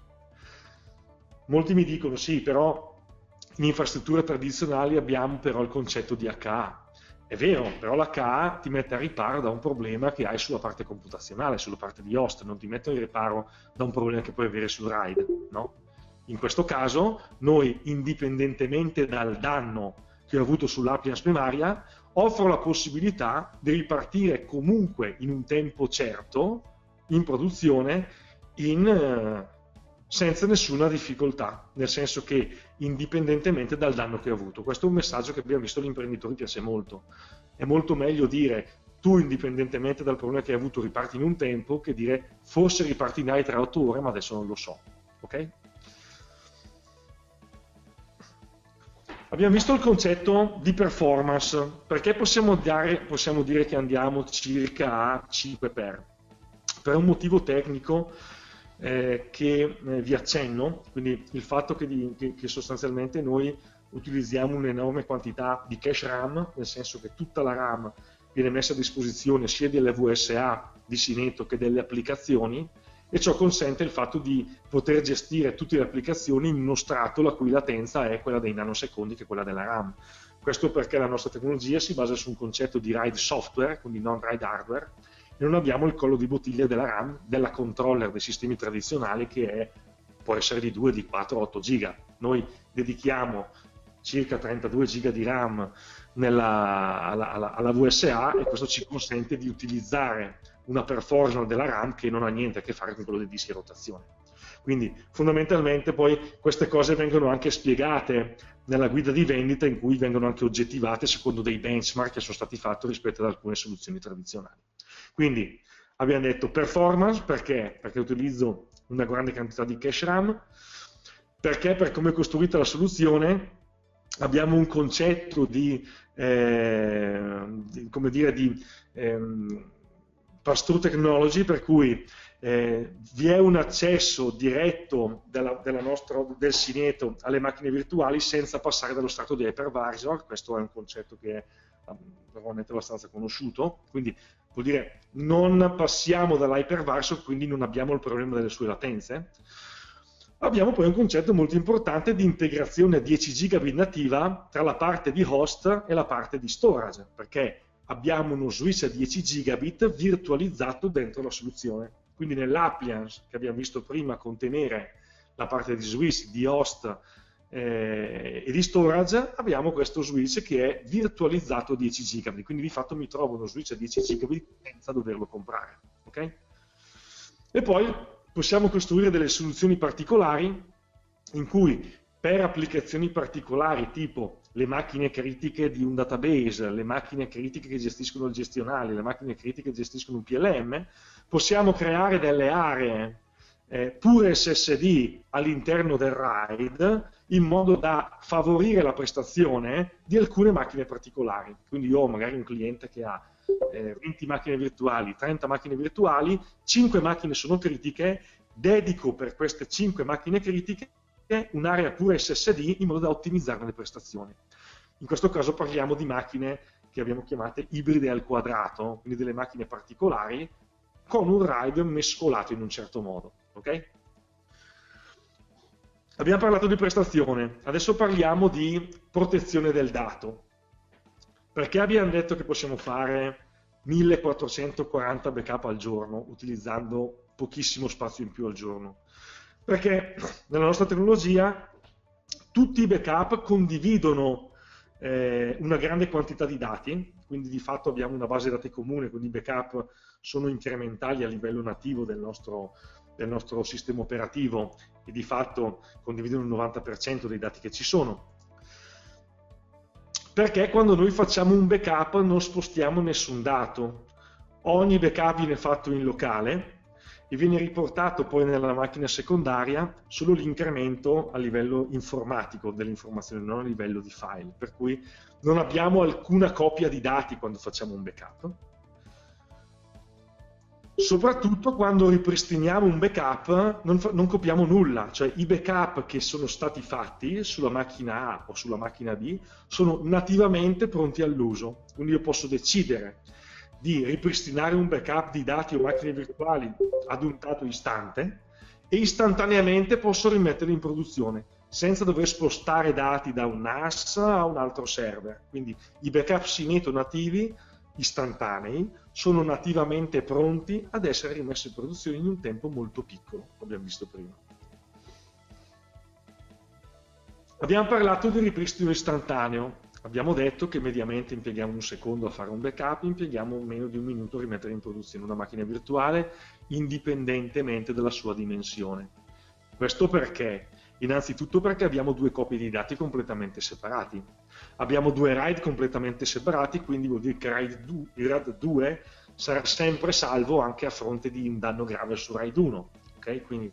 Molti mi dicono sì, però in infrastrutture tradizionali abbiamo però il concetto di HA. È vero, però l'HA ti mette a riparo da un problema che hai sulla parte computazionale, sulla parte di host, non ti mette a riparo da un problema che puoi avere sul RAID, no? In questo caso, noi, indipendentemente dal danno che ho avuto sull'appliance primaria, offro la possibilità di ripartire comunque in un tempo certo, in produzione, senza nessuna difficoltà, nel senso che indipendentemente dal danno che ho avuto. Questo è un messaggio che abbiamo visto agli imprenditori piace molto. È molto meglio dire tu indipendentemente dal problema che hai avuto riparti in un tempo che dire forse ripartirai tra 8 ore ma adesso non lo so. Ok? Abbiamo visto il concetto di performance, perché possiamo dire che andiamo circa a 5 per un motivo tecnico che vi accenno, quindi il fatto che sostanzialmente noi utilizziamo un'enorme quantità di cache RAM, nel senso che tutta la RAM viene messa a disposizione sia delle VSA di Syneto che delle applicazioni, e ciò consente il fatto di poter gestire tutte le applicazioni in uno strato la cui latenza è quella dei nanosecondi, che è quella della RAM. Questo perché la nostra tecnologia si basa su un concetto di RAID software, quindi non RAID hardware, e non abbiamo il collo di bottiglia della RAM, della controller dei sistemi tradizionali, che può essere di 2, di 4, 8 giga. Noi dedichiamo circa 32 giga di RAM alla VSA, e questo ci consente di utilizzare una performance della RAM che non ha niente a che fare con quello dei dischi a rotazione. Quindi fondamentalmente poi queste cose vengono anche spiegate nella guida di vendita, in cui vengono anche oggettivate secondo dei benchmark che sono stati fatti rispetto ad alcune soluzioni tradizionali. Quindi abbiamo detto performance, perché utilizzo una grande quantità di cache RAM, perché per come è costruita la soluzione abbiamo un concetto di pass-through technology, per cui vi è un accesso diretto del Syneto alle macchine virtuali senza passare dallo strato di hypervisor. Questo è un concetto che è probabilmente abbastanza conosciuto, quindi vuol dire non passiamo dall'hypervisor, quindi non abbiamo il problema delle sue latenze. Abbiamo poi un concetto molto importante di integrazione a 10 gigabit nativa tra la parte di host e la parte di storage, perché abbiamo uno switch a 10 gigabit virtualizzato dentro la soluzione. Quindi nell'appliance che abbiamo visto prima contenere la parte di switch, di host e di storage, abbiamo questo switch che è virtualizzato a 10 gigabit, quindi di fatto mi trovo uno switch a 10 gigabit senza doverlo comprare. Okay? E poi possiamo costruire delle soluzioni particolari in cui per applicazioni particolari, tipo le macchine critiche di un database, le macchine critiche che gestiscono il gestionale, le macchine critiche che gestiscono un PLM, possiamo creare delle aree pure SSD all'interno del RAID in modo da favorire la prestazione di alcune macchine particolari. Quindi io ho magari un cliente che ha 20 macchine virtuali, 30 macchine virtuali, 5 macchine sono critiche, dedico per queste 5 macchine critiche un'area pure SSD in modo da ottimizzare le prestazioni. In questo caso parliamo di macchine che abbiamo chiamate ibride al quadrato, quindi delle macchine particolari con un RAID mescolato in un certo modo. Okay? Abbiamo parlato di prestazione, adesso parliamo di protezione del dato. Perché abbiamo detto che possiamo fare 1440 backup al giorno utilizzando pochissimo spazio in più al giorno? Perché nella nostra tecnologia tutti i backup condividono una grande quantità di dati, quindi di fatto abbiamo una base dati comune, quindi i backup sono incrementali a livello nativo del nostro sistema operativo e di fatto condividono il 90% dei dati che ci sono. Perché quando noi facciamo un backup non spostiamo nessun dato, ogni backup viene fatto in locale e viene riportato poi nella macchina secondaria solo l'incremento a livello informatico dell'informazione, non a livello di file, per cui non abbiamo alcuna copia di dati quando facciamo un backup. Soprattutto quando ripristiniamo un backup non copiamo nulla, cioè i backup che sono stati fatti sulla macchina A o sulla macchina B sono nativamente pronti all'uso, quindi io posso decidere di ripristinare un backup di dati o macchine virtuali ad un dato istante e istantaneamente posso rimetterli in produzione senza dover spostare dati da un NAS a un altro server. Quindi i backup Syneto nativi istantanei sono nativamente pronti ad essere rimessi in produzione in un tempo molto piccolo, come abbiamo visto prima. Abbiamo parlato di ripristino istantaneo. Abbiamo detto che mediamente impieghiamo un secondo a fare un backup, impieghiamo meno di un minuto a rimettere in produzione una macchina virtuale, indipendentemente dalla sua dimensione. Questo perché? Innanzitutto perché abbiamo due copie di dati completamente separati. Abbiamo due RAID completamente separati, quindi vuol dire che il RAID 2 sarà sempre salvo anche a fronte di un danno grave su RAID 1. Okay? Quindi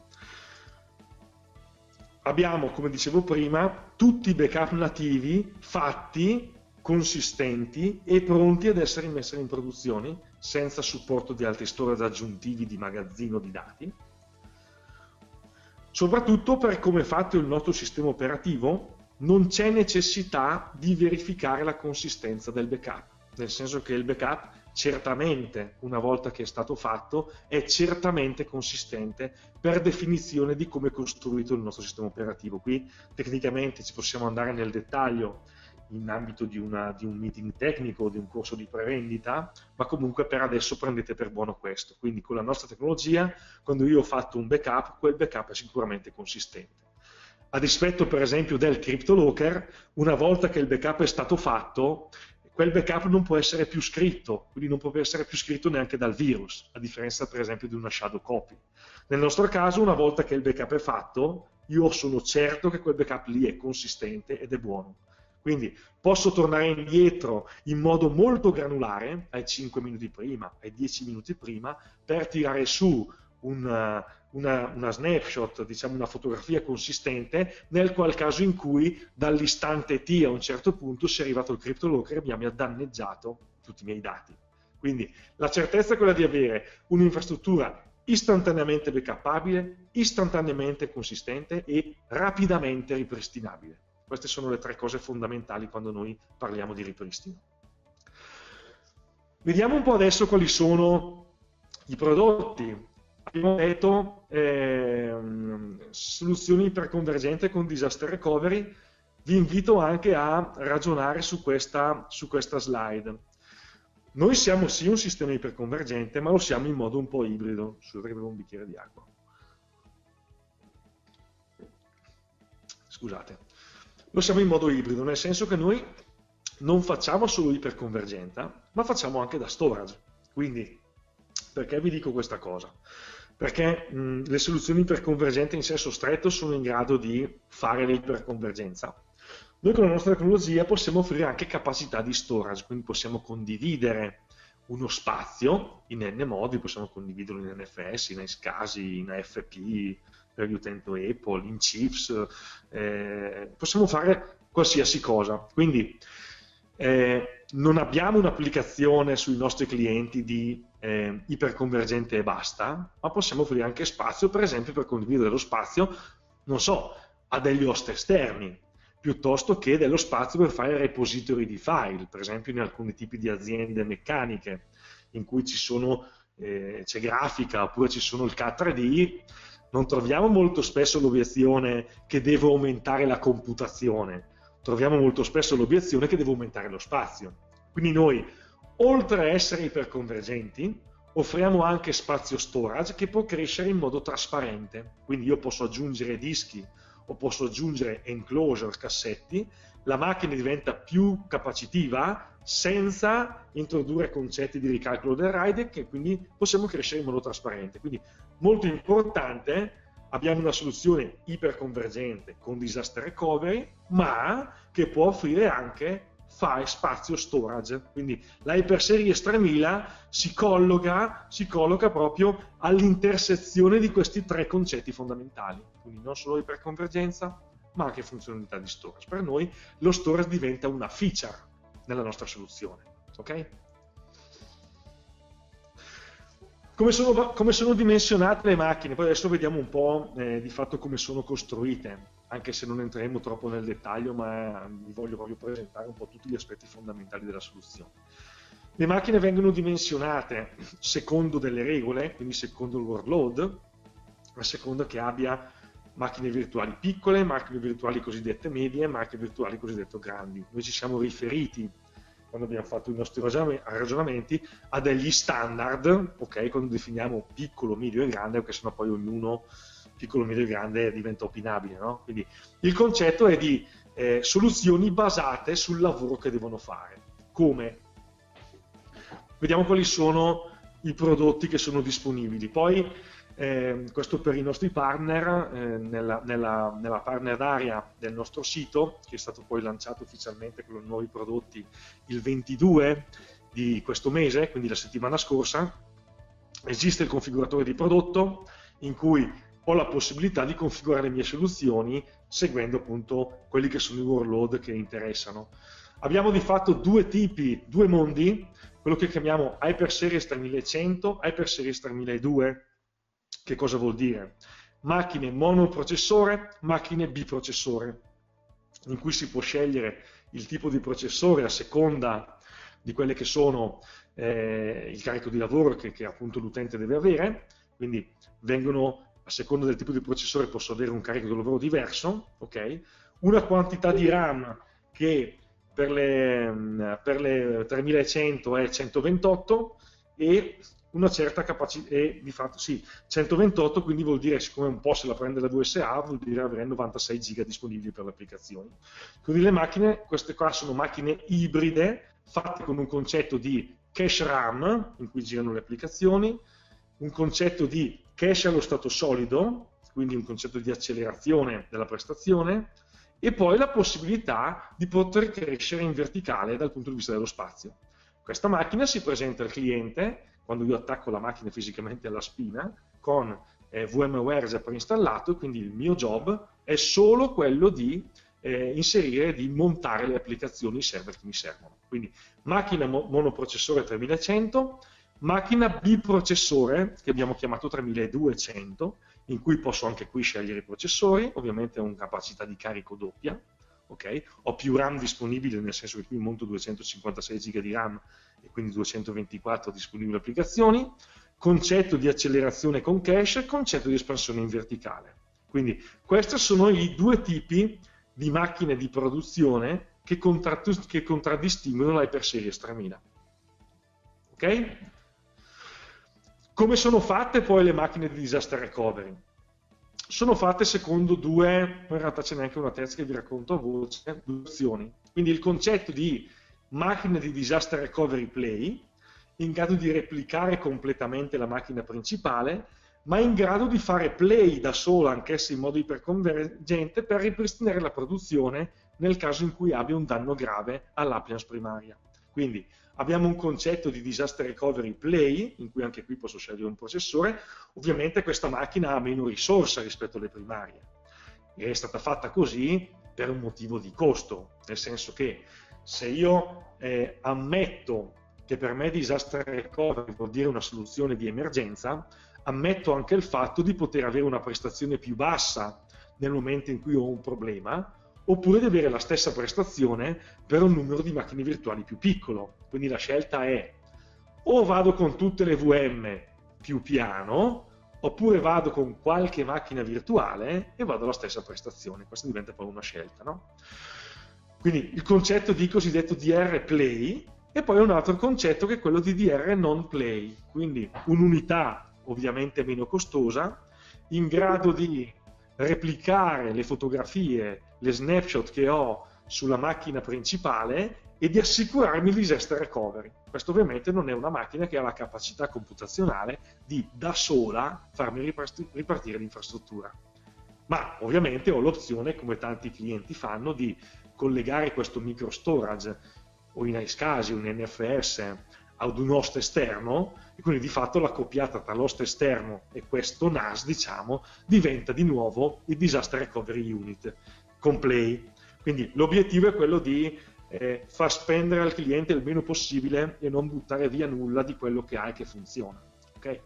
abbiamo, come dicevo prima, tutti i backup nativi fatti, consistenti e pronti ad essere messi in produzione senza supporto di altri storage aggiuntivi di magazzino di dati. Soprattutto per come è fatto il nostro sistema operativo non c'è necessità di verificare la consistenza del backup, nel senso che il backup certamente, una volta che è stato fatto, è certamente consistente per definizione di come è costruito il nostro sistema operativo. Qui tecnicamente ci possiamo andare nel dettaglio in ambito di un meeting tecnico o di un corso di prevendita, ma comunque per adesso prendete per buono questo. Quindi con la nostra tecnologia, quando io ho fatto un backup, quel backup è sicuramente consistente. A dispetto per esempio del CryptoLocker, una volta che il backup è stato fatto, quel backup non può essere più scritto, quindi non può essere più scritto neanche dal virus, a differenza per esempio di una shadow copy. Nel nostro caso, una volta che il backup è fatto, io sono certo che quel backup lì è consistente ed è buono. Quindi posso tornare indietro in modo molto granulare, ai 5 minuti prima, ai 10 minuti prima, per tirare su una snapshot, diciamo una fotografia consistente, nel qual caso in cui dall'istante T a un certo punto sia arrivato il CryptoLocker e mi ha danneggiato tutti i miei dati. Quindi la certezza è quella di avere un'infrastruttura istantaneamente backupabile, istantaneamente consistente e rapidamente ripristinabile. Queste sono le tre cose fondamentali quando noi parliamo di ripristino. Vediamo un po' adesso quali sono i prodotti. Abbiamo detto soluzioni iperconvergenti con disaster recovery. Vi invito anche a ragionare su questa slide. Noi siamo sì un sistema iperconvergente, ma lo siamo in modo un po' ibrido. Scusate che bevo un bicchiere di acqua. Scusate. Lo siamo in modo ibrido, nel senso che noi non facciamo solo iperconvergenza, ma facciamo anche da storage. Quindi, perché vi dico questa cosa? perché le soluzioni iperconvergenti in senso stretto sono in grado di fare l'iperconvergenza. Noi con la nostra tecnologia possiamo offrire anche capacità di storage, quindi possiamo condividere uno spazio in n modi, possiamo condividerlo in NFS, in SCSI, in AFP, per gli utenti Apple, in chips, possiamo fare qualsiasi cosa. Quindi non abbiamo un'applicazione sui nostri clienti di iperconvergente e basta, ma possiamo offrire anche spazio, per esempio, per condividere lo spazio, non so, a degli host esterni, piuttosto che dello spazio per fare repository di file, per esempio in alcuni tipi di aziende meccaniche, in cui c'è grafica oppure ci sono il K3D, non troviamo molto spesso l'obiezione che devo aumentare la computazione, troviamo molto spesso l'obiezione che devo aumentare lo spazio. Quindi noi, oltre a essere iperconvergenti, offriamo anche spazio storage che può crescere in modo trasparente. Quindi io posso aggiungere dischi o posso aggiungere enclosure, cassetti, la macchina diventa più capacitiva senza introdurre concetti di ricalcolo del RAID, e quindi possiamo crescere in modo trasparente. Quindi molto importante, abbiamo una soluzione iperconvergente con disaster recovery, ma che può offrire anche spazio storage. Quindi la HyperSeries 3000 si colloca proprio all'intersezione di questi tre concetti fondamentali. Quindi non solo iperconvergenza, ma anche funzionalità di storage. Per noi lo storage diventa una feature nella nostra soluzione. Ok? Come sono dimensionate le macchine? Poi adesso vediamo un po' di fatto come sono costruite, anche se non entreremo troppo nel dettaglio, ma vi voglio proprio presentare un po' tutti gli aspetti fondamentali della soluzione. Le macchine vengono dimensionate secondo delle regole, quindi secondo il workload, a seconda che abbia macchine virtuali piccole, macchine virtuali cosiddette medie, macchine virtuali cosiddette grandi. Noi ci siamo riferiti, quando abbiamo fatto i nostri ragionamenti, a degli standard, ok? Quando definiamo piccolo, medio e grande, perché sennò poi ognuno, piccolo, medio e grande, diventa opinabile, no? Quindi il concetto è di soluzioni basate sul lavoro che devono fare. Come? Vediamo quali sono i prodotti che sono disponibili. Poi, questo per i nostri partner, nella partner area del nostro sito, che è stato poi lanciato ufficialmente con i nuovi prodotti il 22 di questo mese, quindi la settimana scorsa, esiste il configuratore di prodotto in cui ho la possibilità di configurare le mie soluzioni seguendo appunto quelli che sono i workload che interessano. Abbiamo di fatto due mondi, quello che chiamiamo HyperSeries 3100, HyperSeries 3002. Che cosa vuol dire? Macchine monoprocessore, macchine biprocessore, in cui si può scegliere il tipo di processore a seconda di quelle che sono il carico di lavoro che appunto l'utente deve avere, quindi a seconda del tipo di processore posso avere un carico di lavoro diverso, ok? Una quantità di RAM che per le 3100 è 128 e una certa capacità, di fatto sì, 128, quindi vuol dire, siccome un po' se la prende la VSA, vuol dire avere 96 giga disponibili per le applicazioni. Quindi le macchine, queste qua sono macchine ibride, fatte con un concetto di cache RAM, in cui girano le applicazioni, un concetto di cache allo stato solido, quindi un concetto di accelerazione della prestazione, e poi la possibilità di poter crescere in verticale dal punto di vista dello spazio. Questa macchina si presenta al cliente quando io attacco la macchina fisicamente alla spina con VMware già preinstallato, quindi il mio job è solo quello di inserire, di montare le applicazioni, i server che mi servono. Quindi macchina monoprocessore 3100, macchina biprocessore che abbiamo chiamato 3200, in cui posso anche qui scegliere i processori, ovviamente ho una capacità di carico doppia, okay? Ho più RAM disponibile, nel senso che qui monto 256 GB di RAM e quindi 224 disponibili applicazioni, concetto di accelerazione con cache, concetto di espansione in verticale. Quindi questi sono i due tipi di macchine di produzione che contraddistinguono la HyperSeries 3000. Ok? Come sono fatte poi le macchine di disaster recovery? Sono fatte secondo due, in realtà c'è neanche una terza che vi racconto a voce, due opzioni. Quindi il concetto di macchina di disaster recovery play, in grado di replicare completamente la macchina principale, ma è in grado di fare play da sola, anch'essa in modo iperconvergente, per ripristinare la produzione nel caso in cui abbia un danno grave all'appliance primaria. Quindi abbiamo un concetto di disaster recovery play, in cui anche qui posso scegliere un processore. Ovviamente questa macchina ha meno risorse rispetto alle primarie. È stata fatta così per un motivo di costo, nel senso che se io ammetto che per me disaster recovery vuol dire una soluzione di emergenza, ammetto anche il fatto di poter avere una prestazione più bassa nel momento in cui ho un problema, oppure di avere la stessa prestazione per un numero di macchine virtuali più piccolo. Quindi la scelta è: o vado con tutte le VM più piano, oppure vado con qualche macchina virtuale e vado alla stessa prestazione. Questa diventa poi una scelta, no? Quindi il concetto di cosiddetto DR play, e poi un altro concetto che è quello di DR non play, quindi un'unità ovviamente meno costosa, in grado di replicare le fotografie, le snapshot che ho sulla macchina principale e di assicurarmi il disaster recovery. Questo ovviamente non è una macchina che ha la capacità computazionale di da sola farmi ripartire l'infrastruttura. Ma ovviamente ho l'opzione, come tanti clienti fanno, di collegare questo micro storage o in iSCSI o in NFS ad un host esterno, e quindi di fatto l'accoppiata tra l'host esterno e questo NAS, diciamo, diventa di nuovo il disaster recovery unit con play. Quindi l'obiettivo è quello di far spendere al cliente il meno possibile e non buttare via nulla di quello che ha e che funziona. Okay?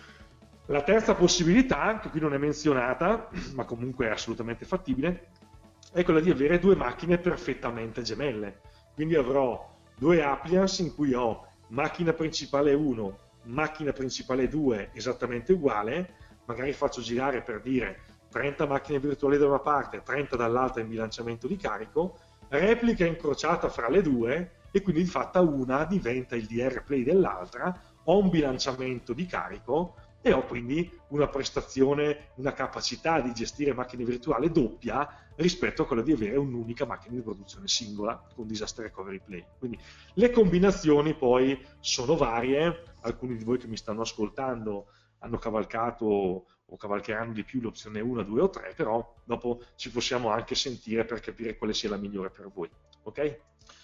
La terza possibilità, che qui non è menzionata, ma comunque è assolutamente fattibile, è quella di avere due macchine perfettamente gemelle. Quindi avrò due appliance in cui ho macchina principale 1, macchina principale 2 esattamente uguale, magari faccio girare, per dire, 30 macchine virtuali da una parte, 30 dall'altra in bilanciamento di carico, replica incrociata fra le due, e quindi di fatto una diventa il DR play dell'altra, ho un bilanciamento di carico e ho quindi una prestazione, una capacità di gestire macchine virtuali doppia rispetto a quella di avere un'unica macchina di produzione singola con disaster recovery play. Quindi le combinazioni poi sono varie, alcuni di voi che mi stanno ascoltando hanno cavalcato o cavalcheranno di più l'opzione 1, 2 o 3, però dopo ci possiamo anche sentire per capire quale sia la migliore per voi. Ok?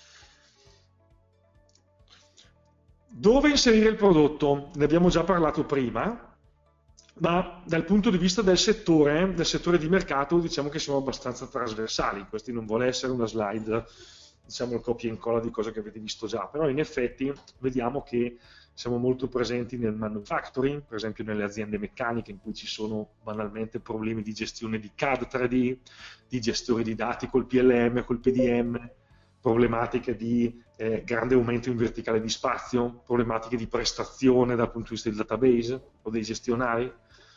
Dove inserire il prodotto? Ne abbiamo già parlato prima, ma dal punto di vista del settore di mercato, diciamo che siamo abbastanza trasversali. Questi non vuole essere una slide, diciamo, il copia e incolla di cose che avete visto già, però in effetti vediamo che siamo molto presenti nel manufacturing, per esempio nelle aziende meccaniche in cui ci sono banalmente problemi di gestione di CAD 3D, di gestione di dati col PLM, col PDM, problematiche di grande aumento in verticale di spazio, problematiche di prestazione dal punto di vista del database o dei gestionali.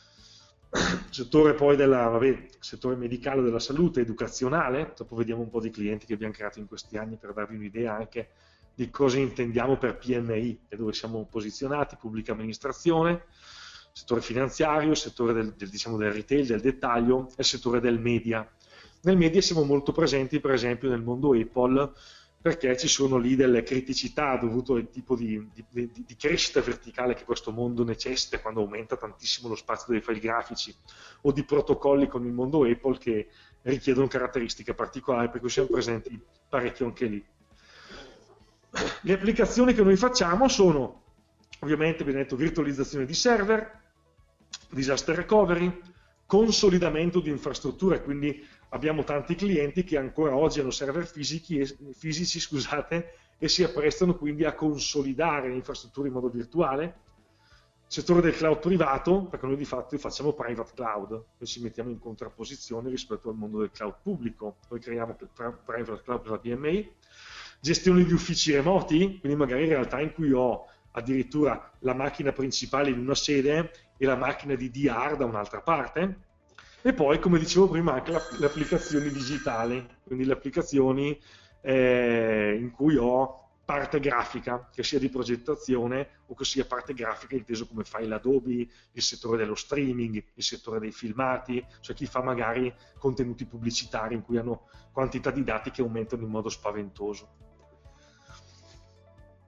Settore poi settore medicale, della salute, educazionale, dopo vediamo un po' di clienti che abbiamo creato in questi anni per darvi un'idea anche di cosa intendiamo per PMI e dove siamo posizionati, pubblica amministrazione, settore finanziario, settore diciamo, del retail, del dettaglio, e il settore del media. Nel media siamo molto presenti, per esempio, nel mondo Apple, perché ci sono lì delle criticità dovute al tipo di crescita verticale che questo mondo necessita quando aumenta tantissimo lo spazio dei file grafici, o di protocolli con il mondo Apple che richiedono caratteristiche particolari, per cui siamo presenti parecchio anche lì. Le applicazioni che noi facciamo sono, ovviamente, abbiamo detto, virtualizzazione di server, disaster recovery, consolidamento di infrastrutture, quindi abbiamo tanti clienti che ancora oggi hanno server fisici, scusate, e si apprestano quindi a consolidare le infrastrutture in modo virtuale. Settore del cloud privato, perché noi di fatto facciamo private cloud, noi ci mettiamo in contrapposizione rispetto al mondo del cloud pubblico, noi creiamo private cloud per la PMI. Gestione di uffici remoti, quindi magari in realtà in cui ho addirittura la macchina principale in una sede e la macchina di DR da un'altra parte. E poi, come dicevo prima, anche le applicazioni digitali, quindi le applicazioni in cui ho parte grafica, che sia di progettazione o che sia parte grafica inteso come file Adobe, il settore dello streaming, il settore dei filmati, cioè chi fa magari contenuti pubblicitari in cui hanno quantità di dati che aumentano in modo spaventoso.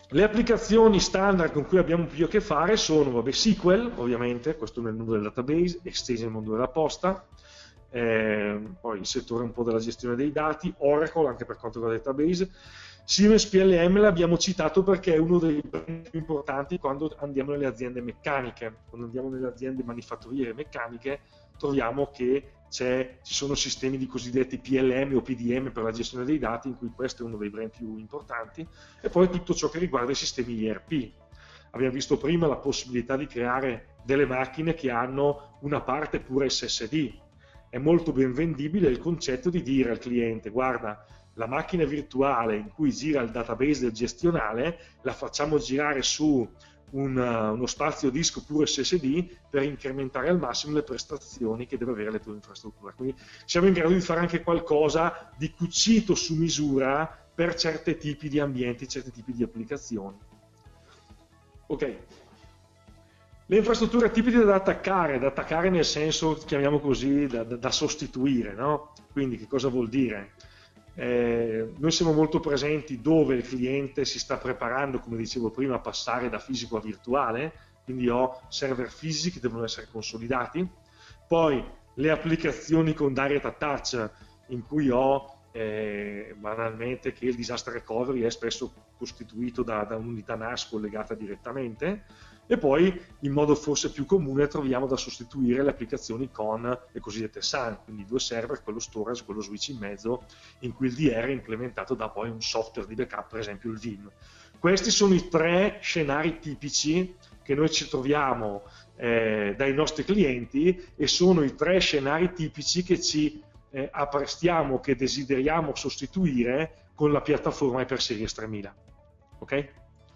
Le applicazioni standard con cui abbiamo più a che fare sono, vabbè, SQL, ovviamente, questo nel mondo del database, estesi nel mondo della posta, poi il settore un po' della gestione dei dati, Oracle anche per quanto riguarda il database. Siemens PLM l'abbiamo citato perché è uno dei brand più importanti quando andiamo nelle aziende meccaniche, quando andiamo nelle aziende manifatturiere meccaniche troviamo che ci sono sistemi di cosiddetti PLM o PDM per la gestione dei dati, in cui questo è uno dei brand più importanti, e poi tutto ciò che riguarda i sistemi ERP. Abbiamo visto prima la possibilità di creare delle macchine che hanno una parte pure SSD. È molto ben vendibile il concetto di dire al cliente: guarda, la macchina virtuale in cui gira il database del gestionale la facciamo girare su uno spazio disco pure SSD per incrementare al massimo le prestazioni che deve avere la tua infrastruttura. Quindi siamo in grado di fare anche qualcosa di cucito su misura per certi tipi di ambienti, certi tipi di applicazioni. Ok. Le infrastrutture tipiche da attaccare nel senso, chiamiamo così, da sostituire, no? Quindi che cosa vuol dire? Noi siamo molto presenti dove il cliente si sta preparando, come dicevo prima, a passare da fisico a virtuale, quindi ho server fisici che devono essere consolidati, poi le applicazioni con direct attach, in cui ho banalmente che il disaster recovery è spesso costituito da un'unità NAS collegata direttamente, e poi in modo forse più comune troviamo da sostituire le applicazioni con le cosiddette SAN, quindi due server, quello storage, quello switch in mezzo, in cui il DR è implementato da poi un software di backup, per esempio il Vim. Questi sono i tre scenari tipici che noi ci troviamo dai nostri clienti, e sono i tre scenari tipici che ci apprestiamo, che desideriamo sostituire con la piattaforma HyperSeries 3000. Ok?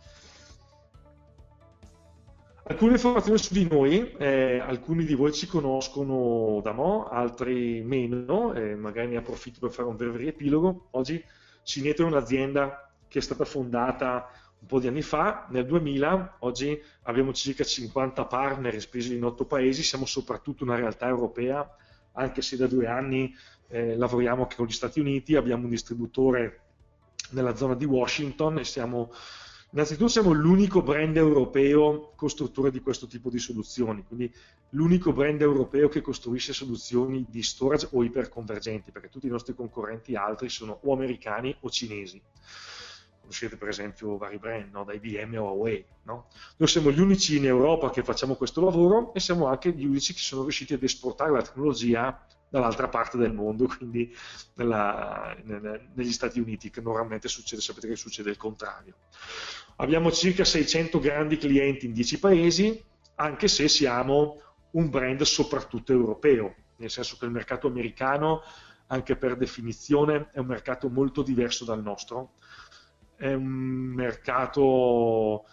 Alcune informazioni su di noi, alcuni di voi ci conoscono da mo', altri meno, magari ne approfitto per fare un breve riepilogo. Oggi Cineto è un'azienda che è stata fondata un po' di anni fa, nel 2000, oggi abbiamo circa 50 partner spesi in 8 paesi, siamo soprattutto una realtà europea, anche se da 2 anni lavoriamo anche con gli Stati Uniti, abbiamo un distributore nella zona di Washington e innanzitutto siamo l'unico brand europeo costruttore di questo tipo di soluzioni, quindi l'unico brand europeo che costruisce soluzioni di storage o iperconvergenti, perché tutti i nostri concorrenti altri sono o americani o cinesi. Conoscete per esempio vari brand, no? Da IBM o Huawei. No? Noi siamo gli unici in Europa che facciamo questo lavoro, e siamo anche gli unici che sono riusciti ad esportare la tecnologia dall'altra parte del mondo, quindi negli Stati Uniti, che normalmente succede, sapete che succede il contrario. Abbiamo circa 600 grandi clienti in 10 paesi, anche se siamo un brand soprattutto europeo, nel senso che il mercato americano, anche per definizione, è un mercato molto diverso dal nostro. È un mercato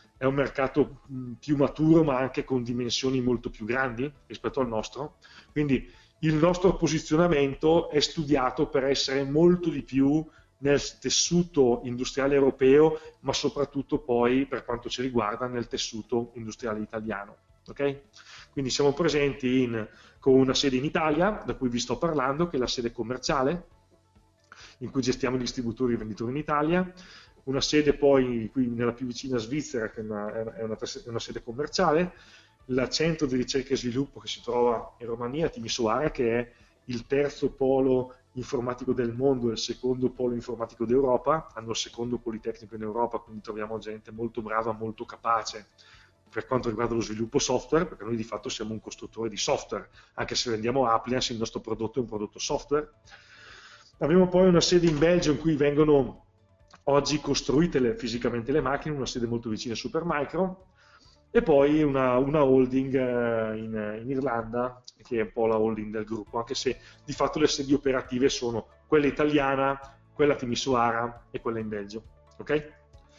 più maturo, ma anche con dimensioni molto più grandi rispetto al nostro, quindi il nostro posizionamento è studiato per essere molto di più nel tessuto industriale europeo, ma soprattutto poi, per quanto ci riguarda, nel tessuto industriale italiano. Okay? Quindi siamo presenti con una sede in Italia, da cui vi sto parlando, che è la sede commerciale, in cui gestiamo i distributori e i venditori in Italia, una sede poi qui nella più vicina Svizzera, che è una sede commerciale, il centro di ricerca e sviluppo che si trova in Romania, Timisoara, che è il terzo polo informatico del mondo e il secondo polo informatico d'Europa, hanno il secondo politecnico in Europa, quindi troviamo gente molto brava, molto capace per quanto riguarda lo sviluppo software, perché noi di fatto siamo un costruttore di software, anche se vendiamo Appliance, il nostro prodotto è un prodotto software. Abbiamo poi una sede in Belgio in cui vengono oggi costruite fisicamente le macchine, una sede molto vicina a Supermicro, e poi una holding in Irlanda, che è un po' la holding del gruppo, anche se di fatto le sedi operative sono quella italiana, quella a Timisoara e quella in Belgio. Okay?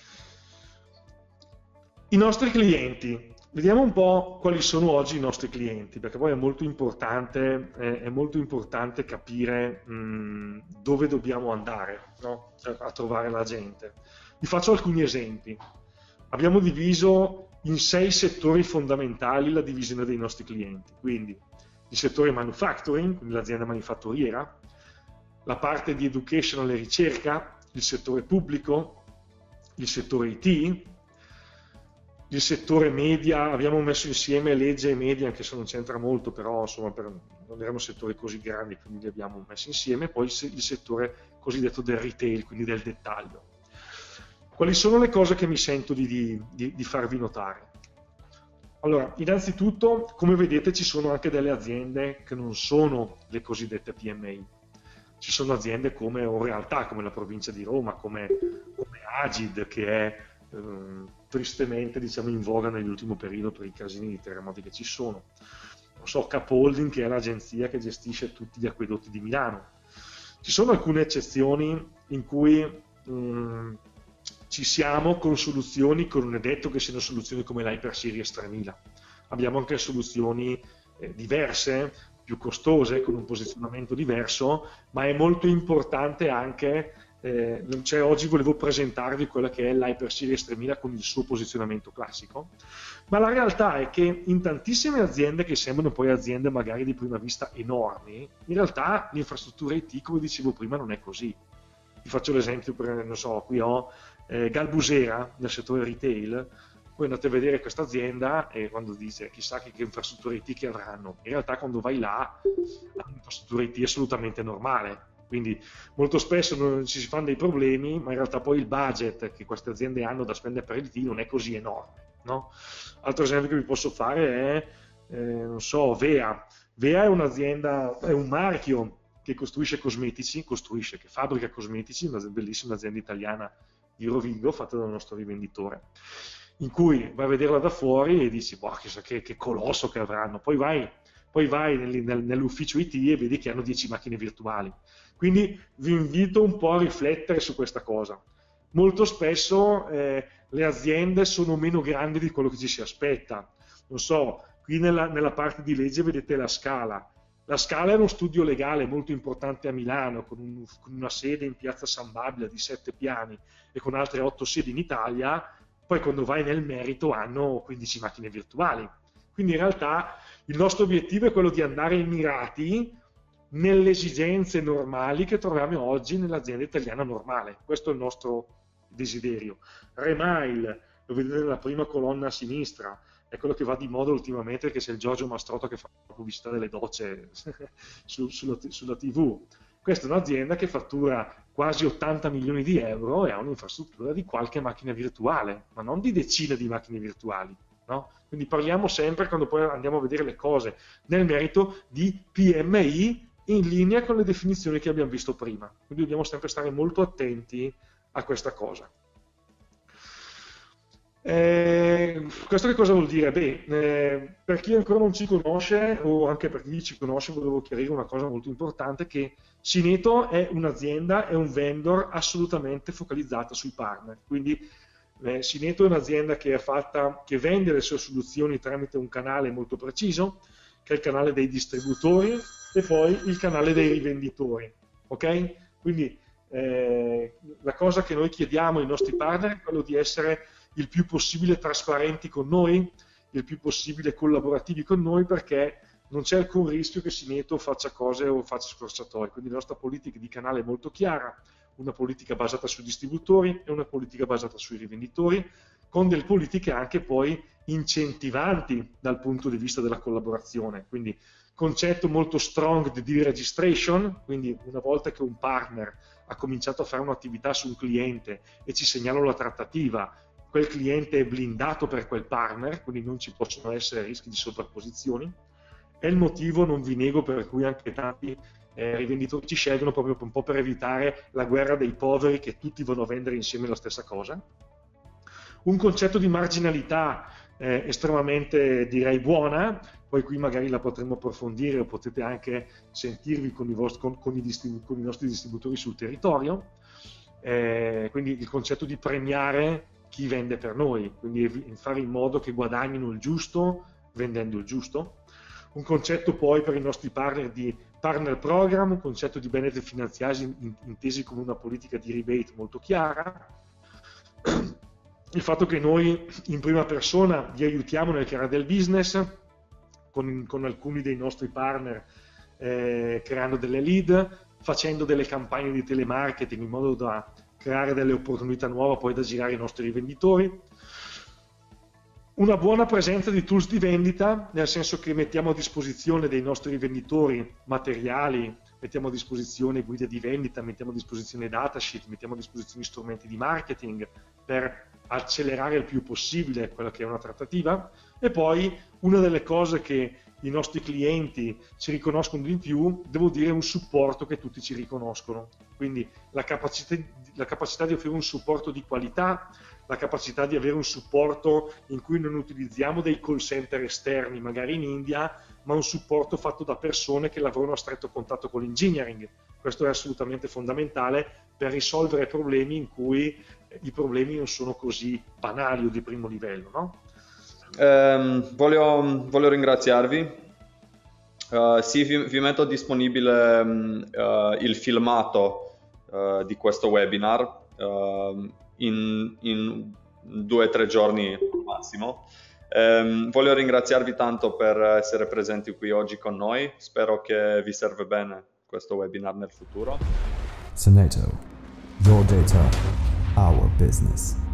I nostri clienti, vediamo un po' quali sono oggi i nostri clienti, perché poi è molto importante capire dove dobbiamo andare, no? A trovare la gente. Vi faccio alcuni esempi. Abbiamo diviso in 6 settori fondamentali la divisione dei nostri clienti, quindi il settore manufacturing, quindi l'azienda manifatturiera, la parte di education e ricerca, il settore pubblico, il settore IT, il settore media, abbiamo messo insieme legge e media, anche se non c'entra molto, però insomma non erano settori così grandi, quindi li abbiamo messi insieme, poi il settore cosiddetto del retail, quindi del dettaglio. Quali sono le cose che mi sento di farvi notare? Allora, innanzitutto, come vedete, ci sono anche delle aziende che non sono le cosiddette PMI. Ci sono aziende come o realtà, come la provincia di Roma, come Agid, che è tristemente, diciamo, in voga nell'ultimo periodo per i casini di terremoti che ci sono. Non so, Capolding, che è l'agenzia che gestisce tutti gli acquedotti di Milano. Ci sono alcune eccezioni in cui ci siamo con soluzioni, che non è detto che siano soluzioni come l'Hyper Series 3000. Abbiamo anche soluzioni diverse, più costose, con un posizionamento diverso, ma è molto importante anche, cioè oggi volevo presentarvi quella che è l'Hyper Series 3000 con il suo posizionamento classico, ma la realtà è che in tantissime aziende che sembrano poi aziende magari di prima vista enormi, in realtà l'infrastruttura IT, come dicevo prima, non è così. Vi faccio l'esempio, non so, qui ho Galbusera nel settore retail. Poi andate a vedere questa azienda e quando dice chissà che infrastrutture IT che avranno, in realtà quando vai là hanno un'infrastruttura IT assolutamente normale, quindi molto spesso non ci si fanno dei problemi, ma in realtà poi il budget che queste aziende hanno da spendere per l'IT non è così enorme, no? Altro esempio che vi posso fare è, non so, Vea. Vea è un'azienda, è un marchio che costruisce cosmetici, che fabbrica cosmetici, una bellissima azienda italiana di Rovigo fatta dal nostro rivenditore, in cui vai a vederla da fuori e dici, boh, chissà che colosso che avranno, poi vai nell'ufficio IT e vedi che hanno 10 macchine virtuali. Quindi vi invito un po' a riflettere su questa cosa. Molto spesso le aziende sono meno grandi di quello che ci si aspetta. Non so, qui nella parte di legge vedete la Scala. La Scala è uno studio legale molto importante a Milano, con una sede in piazza San Babila di 7 piani e con altre 8 sedi in Italia. Poi quando vai nel merito hanno 15 macchine virtuali. Quindi in realtà il nostro obiettivo è quello di andare mirati nelle esigenze normali che troviamo oggi nell'azienda italiana normale. Questo è il nostro desiderio. Remail, lo vedete nella prima colonna a sinistra, è quello che va di moda ultimamente, che c'è il Giorgio Mastrota che fa la pubblicità delle docce sulla TV. Questa è un'azienda che fattura quasi 80 milioni di euro e ha un'infrastruttura di qualche macchina virtuale, ma non di decine di macchine virtuali. No? Quindi parliamo sempre, quando poi andiamo a vedere le cose nel merito, di PMI in linea con le definizioni che abbiamo visto prima. Quindi dobbiamo sempre stare molto attenti a questa cosa. Questo che cosa vuol dire? Beh, per chi ancora non ci conosce, o anche per chi ci conosce, volevo chiarire una cosa molto importante, che Syneto è un'azienda, è un vendor assolutamente focalizzata sui partner. Quindi Syneto è un'azienda che vende le sue soluzioni tramite un canale molto preciso, che è il canale dei distributori e poi il canale dei rivenditori. Ok? Quindi la cosa che noi chiediamo ai nostri partner è quello di essere il più possibile trasparenti con noi, il più possibile collaborativi con noi, perché non c'è alcun rischio che Syneto faccia cose o faccia scorciatoie. Quindi la nostra politica di canale è molto chiara, una politica basata sui distributori e una politica basata sui rivenditori, con delle politiche anche poi incentivanti dal punto di vista della collaborazione. Quindi concetto molto strong di deal registration, quindi una volta che un partner ha cominciato a fare un'attività su un cliente e ci segnala la trattativa, quel cliente è blindato per quel partner, quindi non ci possono essere rischi di sovrapposizioni. È il motivo, non vi nego, per cui anche tanti rivenditori ci scelgono proprio un po' per evitare la guerra dei poveri, che tutti vanno a vendere insieme la stessa cosa. Un concetto di marginalità estremamente, direi, buona, poi qui magari la potremo approfondire o potete anche sentirvi con i nostri distributori sul territorio. Quindi il concetto di premiare chi vende per noi, quindi fare in modo che guadagnino il giusto vendendo il giusto. Un concetto poi per i nostri partner di partner program, un concetto di benefit finanziari intesi come una politica di rebate molto chiara. Il fatto che noi in prima persona vi aiutiamo nel creare del business con alcuni dei nostri partner, creando delle lead, facendo delle campagne di telemarketing in modo da creare delle opportunità nuove poi da girare ai nostri rivenditori. una buona presenza di tools di vendita, nel senso che mettiamo a disposizione dei nostri venditori materiali, mettiamo a disposizione guide di vendita, mettiamo a disposizione datasheet, mettiamo a disposizione strumenti di marketing per accelerare il più possibile quella che è una trattativa. E poi una delle cose che i nostri clienti ci riconoscono di più, devo dire, un supporto che tutti ci riconoscono. Quindi la capacità di offrire un supporto di qualità, la capacità di avere un supporto in cui non utilizziamo dei call center esterni, magari in India, ma un supporto fatto da persone che lavorano a stretto contatto con l'engineering. Questo è assolutamente fondamentale per risolvere problemi in cui i problemi non sono così banali o di primo livello, no? Voglio ringraziarvi. Sì, vi metto disponibile il filmato di questo webinar in 2 o 3 giorni massimo. Voglio ringraziarvi tanto per essere presenti qui oggi con noi. Spero che vi serve bene questo webinar nel futuro. Sonato, your data, our business.